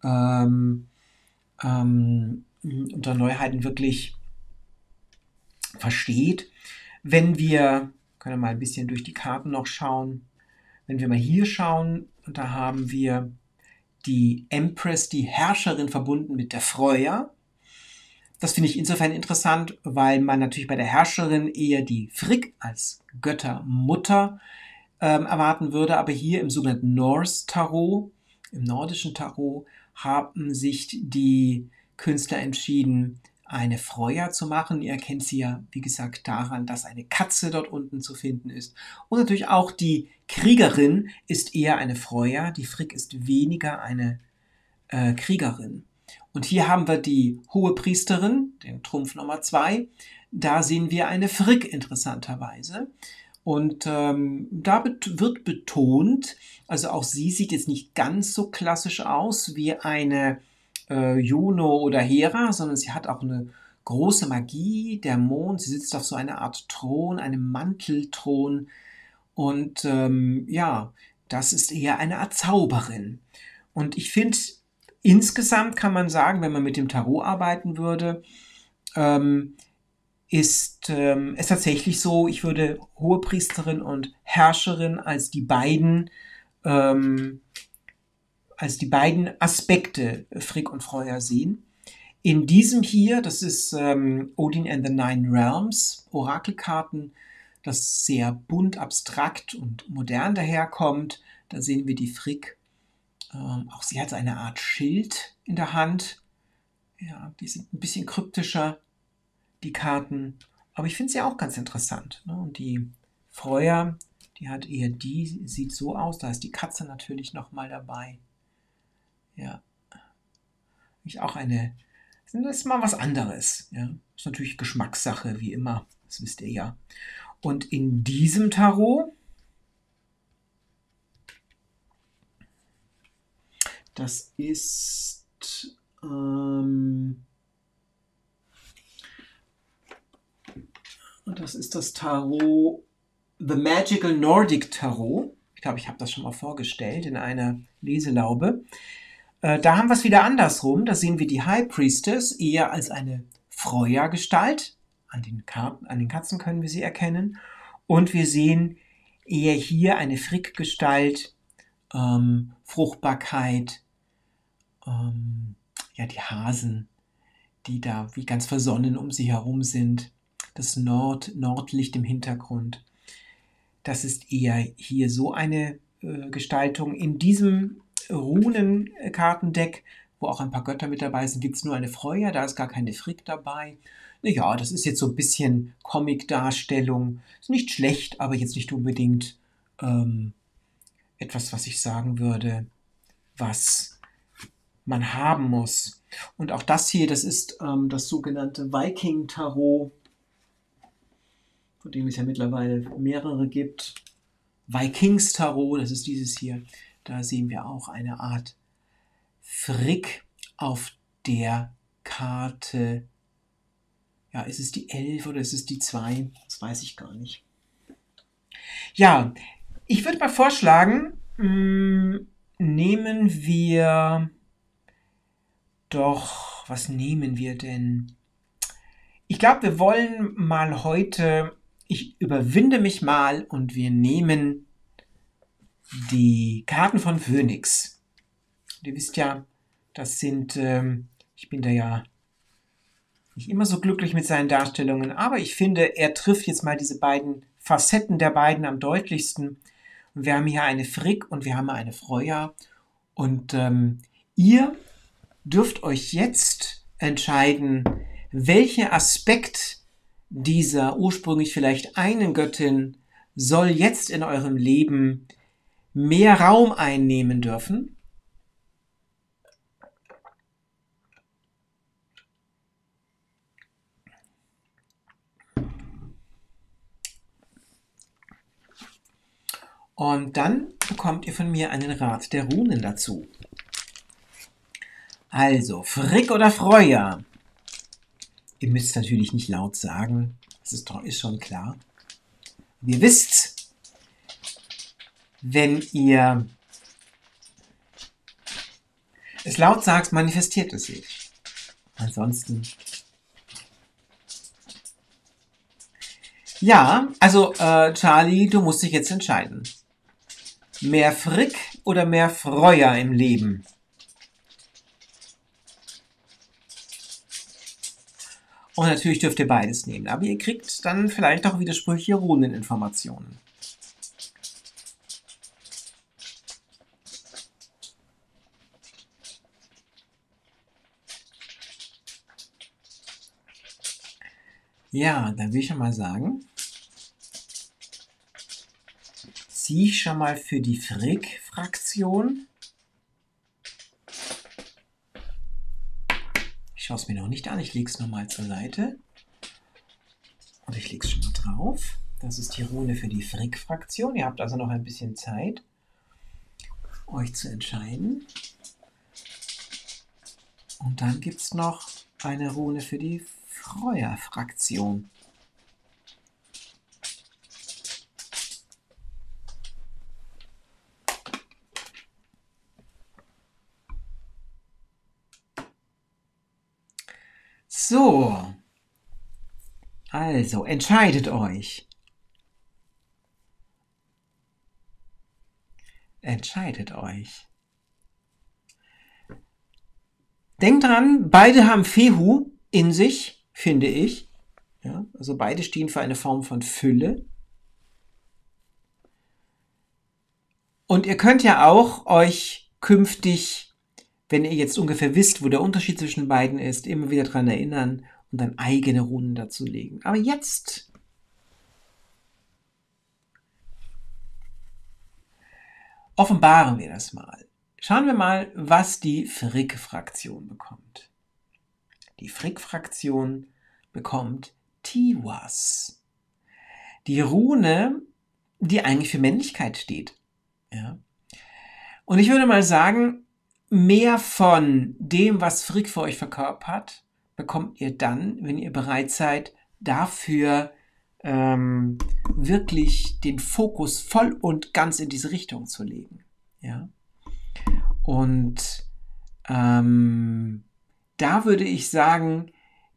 wirklich versteht. Wenn wir, können wir mal ein bisschen durch die Karten noch schauen, wenn wir mal hier schauen, da haben wir die Empress, die Herrscherin, verbunden mit der Freya. Das finde ich insofern interessant, weil man natürlich bei der Herrscherin eher die Frigg als Göttermutter erwarten würde, aber hier im sogenannten Norse Tarot, im nordischen Tarot, haben sich die Künstler entschieden, eine Freya zu machen. Ihr erkennt sie ja, wie gesagt, daran, dass eine Katze dort unten zu finden ist. Und natürlich auch die Kriegerin ist eher eine Freya. Die Frigg ist weniger eine Kriegerin. Und hier haben wir die Hohepriesterin, den Trumpf Nummer 2. Da sehen wir eine Frigg interessanterweise. Und da wird betont, also auch sie sieht jetzt nicht ganz so klassisch aus wie eine Juno oder Hera, sondern sie hat auch eine große Magie, der Mond, sie sitzt auf so einer Art Thron, einem Mantelthron und das ist eher eine Art Zauberin. Und ich finde, insgesamt kann man sagen, wenn man mit dem Tarot arbeiten würde, ist es tatsächlich so, ich würde Hohepriesterin und Herrscherin als die beiden Aspekte Frigg und Freya sehen. In diesem hier, das ist Odin and the Nine Realms, Orakelkarten, das sehr bunt, abstrakt und modern daherkommt. Da sehen wir die Frigg. Auch sie hat eine Art Schild in der Hand. Ja, die sind ein bisschen kryptischer, die Karten. Aber ich finde sie auch ganz interessant. Ne? Und die Freuer, die hat eher sieht so aus, da ist die Katze natürlich nochmal dabei. Ja, ist auch das ist mal was anderes. Ja, ist natürlich Geschmackssache, wie immer, das wisst ihr ja. Und in diesem Tarot, das ist das Tarot The Magical Nordic Tarot. Ich glaube, ich habe das schon mal vorgestellt in einer Leselaube. Da haben wir es wieder andersrum. Da sehen wir die High Priestess eher als eine Freuja-Gestalt. An den Katzen können wir sie erkennen. Und wir sehen eher hier eine Frick-Gestalt, Fruchtbarkeit, die Hasen, die da wie ganz versonnen um sie herum sind. Das Nordlicht im Hintergrund. Das ist eher hier so eine Gestaltung. In diesem Runenkartendeck, wo auch ein paar Götter mit dabei sind, gibt es nur eine Freuja, da ist gar keine Frick dabei. Naja, das ist jetzt so ein bisschen Comic-Darstellung. Ist nicht schlecht, aber jetzt nicht unbedingt etwas, was ich sagen würde, was man haben muss. Und auch das hier, das ist das sogenannte Viking-Tarot, von dem es ja mittlerweile mehrere gibt. Vikings-Tarot, das ist dieses hier. Da sehen wir auch eine Art Frick auf der Karte. Ja, ist es die 11 oder ist es die 2? Das weiß ich gar nicht. Ja, ich würde mal vorschlagen, nehmen wir doch, was nehmen wir denn? Ich glaube, wir wollen mal heute, ich überwinde mich mal und wir nehmen die Karten von Phönix. Ihr wisst ja, das sind, ich bin da ja nicht immer so glücklich mit seinen Darstellungen, aber ich finde, er trifft jetzt mal diese beiden Facetten der beiden am deutlichsten. Und wir haben hier eine Frick und wir haben eine Freuja. Und ihr dürft euch jetzt entscheiden, welcher Aspekt dieser ursprünglich vielleicht einen Göttin soll jetzt in eurem Leben mehr Raum einnehmen dürfen. Und dann bekommt ihr von mir einen Rat der Runen dazu. Also, Frick oder Freuja? Ihr müsst natürlich nicht laut sagen, das ist schon klar. Ihr wisst, wenn ihr es laut sagt, manifestiert es sich. Ansonsten. Ja, also Charlie, du musst dich jetzt entscheiden. Mehr Frick oder mehr Freuja im Leben? Und natürlich dürft ihr beides nehmen, aber ihr kriegt dann vielleicht auch widersprüchliche Runeninformationen. Ja, dann will ich schon mal sagen, ziehe ich schon mal für die Frick-Fraktion. Ich schaue es mir noch nicht an, ich lege es nochmal zur Seite. Und ich lege es schon mal drauf. Das ist die Rune für die Frick-Fraktion. Ihr habt also noch ein bisschen Zeit, euch zu entscheiden. Und dann gibt es noch eine Rune für die Freuja-Fraktion. So, also entscheidet euch. Entscheidet euch. Denkt dran, beide haben Fehu in sich, finde ich. Ja, also beide stehen für eine Form von Fülle. Und ihr könnt ja auch euch künftig, wenn ihr jetzt ungefähr wisst, wo der Unterschied zwischen beiden ist, immer wieder daran erinnern und dann eigene Runen dazu legen. Aber jetzt offenbaren wir das mal. Schauen wir mal, was die Frigg-Fraktion bekommt. Die Frigg-Fraktion bekommt Tiwas. Die Rune, die eigentlich für Männlichkeit steht. Ja. Und ich würde mal sagen, mehr von dem, was Frigg für euch verkörpert, bekommt ihr dann, wenn ihr bereit seid, dafür wirklich den Fokus voll und ganz in diese Richtung zu legen. Ja? Und da würde ich sagen,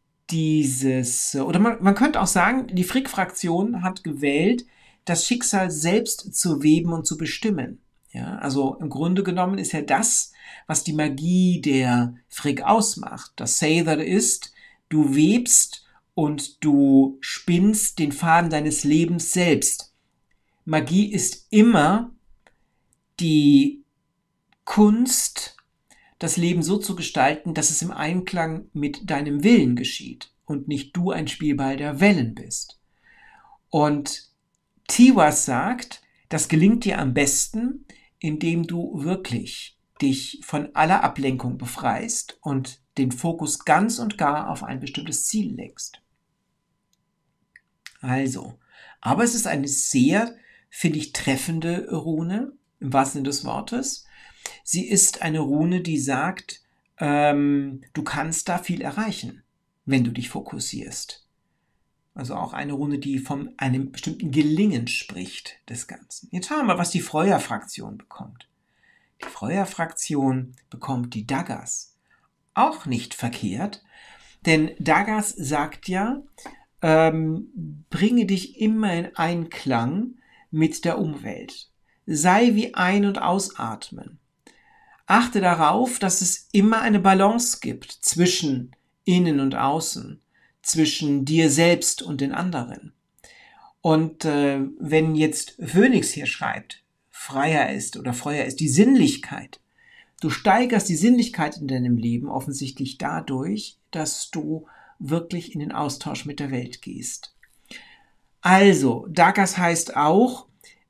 man könnte auch sagen, die Frigg-Fraktion hat gewählt, das Schicksal selbst zu weben und zu bestimmen. Ja, also im Grunde genommen ist ja das, was die Magie der Frigg ausmacht. Das Say That ist, du webst und du spinnst den Faden deines Lebens selbst. Magie ist immer die Kunst, das Leben so zu gestalten, dass es im Einklang mit deinem Willen geschieht und nicht du ein Spielball der Wellen bist. Und Tiwas sagt, das gelingt dir am besten, indem du wirklich dich von aller Ablenkung befreist und den Fokus ganz und gar auf ein bestimmtes Ziel legst. Also, aber es ist eine sehr, finde ich, treffende Rune, im wahrsten Sinne des Wortes. Sie ist eine Rune, die sagt, du kannst da viel erreichen, wenn du dich fokussierst. Also auch eine Rune, die von einem bestimmten Gelingen spricht des Ganzen. Jetzt schauen wir mal, was die Freuer-Fraktion bekommt. Die Freuer-Fraktion bekommt die Daggers. Auch nicht verkehrt, denn Daggers sagt ja, bringe dich immer in Einklang mit der Umwelt. Sei wie Ein- und Ausatmen. Achte darauf, dass es immer eine Balance gibt zwischen Innen und Außen, zwischen dir selbst und den anderen. Und wenn jetzt Phoenix hier schreibt, Freier ist oder Freuer ist die Sinnlichkeit, du steigerst die Sinnlichkeit in deinem Leben offensichtlich dadurch, dass du wirklich in den Austausch mit der Welt gehst. Also, Daggers heißt auch,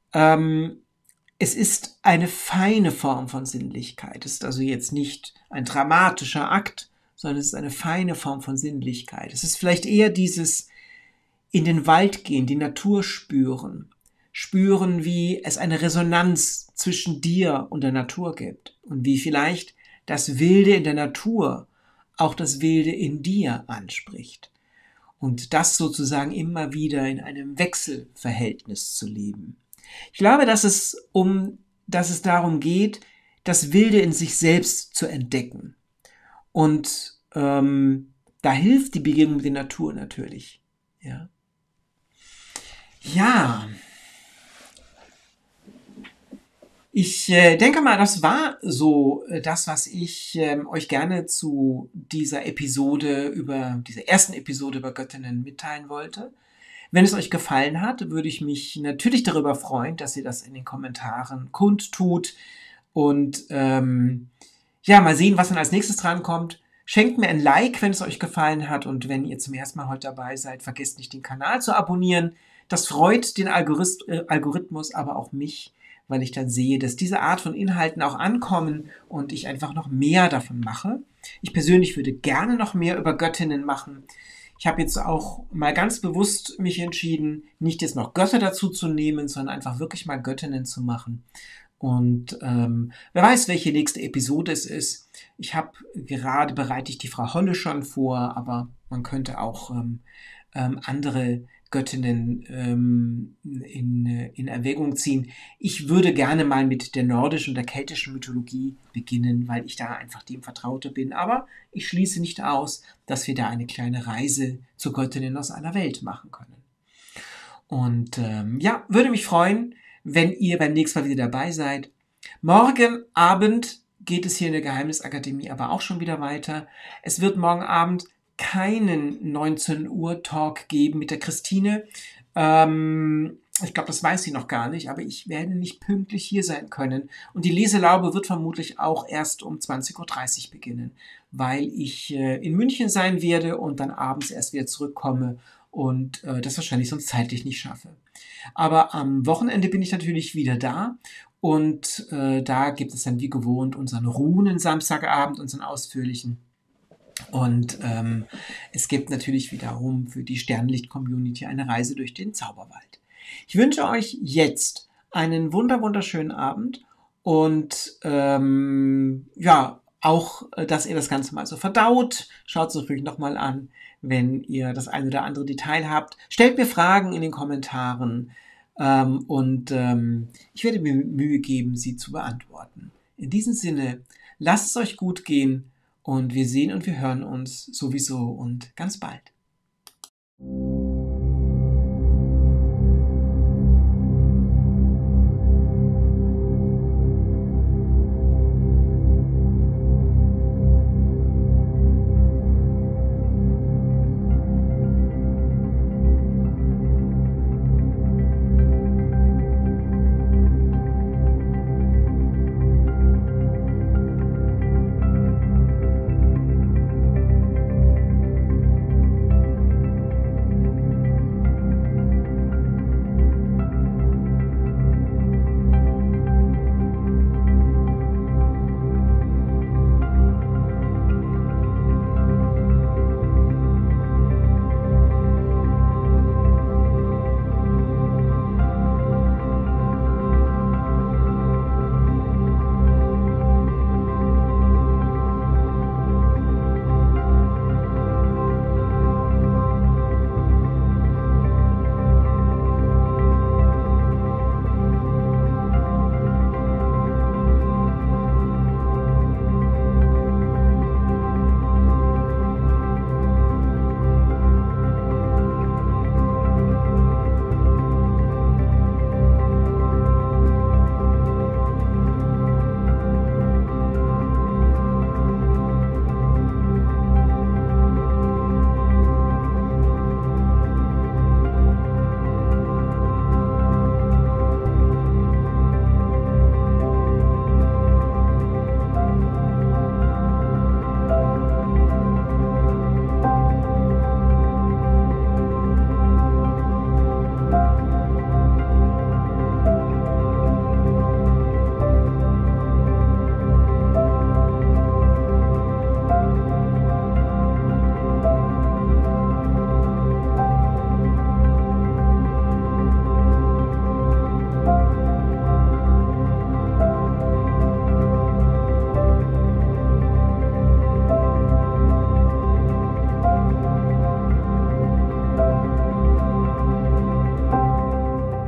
es ist eine feine Form von Sinnlichkeit. Es ist also jetzt nicht ein dramatischer Akt, sondern es ist eine feine Form von Sinnlichkeit. Es ist vielleicht eher dieses in den Wald gehen, die Natur spüren. Spüren, wie es eine Resonanz zwischen dir und der Natur gibt und wie vielleicht das Wilde in der Natur auch das Wilde in dir anspricht. Und das sozusagen immer wieder in einem Wechselverhältnis zu leben. Ich glaube, dass es darum geht, das Wilde in sich selbst zu entdecken. Und da hilft die Begegnung mit der Natur natürlich. Ja. Ich denke mal, das war so das, was ich euch gerne zu dieser ersten Episode über Göttinnen mitteilen wollte. Wenn es euch gefallen hat, würde ich mich natürlich darüber freuen, dass ihr das in den Kommentaren kundtut und mal sehen, was dann als nächstes drankommt. Schenkt mir ein Like, wenn es euch gefallen hat, und wenn ihr zum ersten Mal heute dabei seid, vergesst nicht, den Kanal zu abonnieren. Das freut den Algorithmus, aber auch mich, weil ich dann sehe, dass diese Art von Inhalten auch ankommen und ich einfach noch mehr davon mache. Ich persönlich würde gerne noch mehr über Göttinnen machen. Ich habe jetzt auch mal ganz bewusst mich entschieden, nicht jetzt noch Götter dazu zu nehmen, sondern einfach wirklich mal Göttinnen zu machen. Und wer weiß, welche nächste Episode es ist. Bereite ich die Frau Holle schon vor, aber man könnte auch andere Göttinnen in Erwägung ziehen. Ich würde gerne mal mit der nordischen und der keltischen Mythologie beginnen, weil ich da einfach dem Vertrauter bin. Aber ich schließe nicht aus, dass wir da eine kleine Reise zu Göttinnen aus aller Welt machen können. Und würde mich freuen, wenn ihr beim nächsten Mal wieder dabei seid. Morgen Abend geht es hier in der Geheimnisakademie aber auch schon wieder weiter. Es wird morgen Abend keinen 19 Uhr Talk geben mit der Christine. Ich glaube, das weiß sie noch gar nicht, aber ich werde nicht pünktlich hier sein können. Und die Leselaube wird vermutlich auch erst um 20.30 Uhr beginnen, weil ich in München sein werde und dann abends erst wieder zurückkomme und das wahrscheinlich sonst zeitlich nicht schaffe. Aber am Wochenende bin ich natürlich wieder da Und da gibt es dann wie gewohnt unseren Runen-Samstagabend, unseren ausführlichen. Und es gibt natürlich wiederum für die Sternlicht-Community eine Reise durch den Zauberwald. Ich wünsche euch jetzt einen wunderschönen Abend und ja, auch, dass ihr das Ganze mal so verdaut. Schaut es euch ruhig nochmal an, wenn ihr das ein oder andere Detail habt. Stellt mir Fragen in den Kommentaren und ich werde mir Mühe geben, sie zu beantworten. In diesem Sinne, lasst es euch gut gehen und wir sehen und wir hören uns sowieso und ganz bald.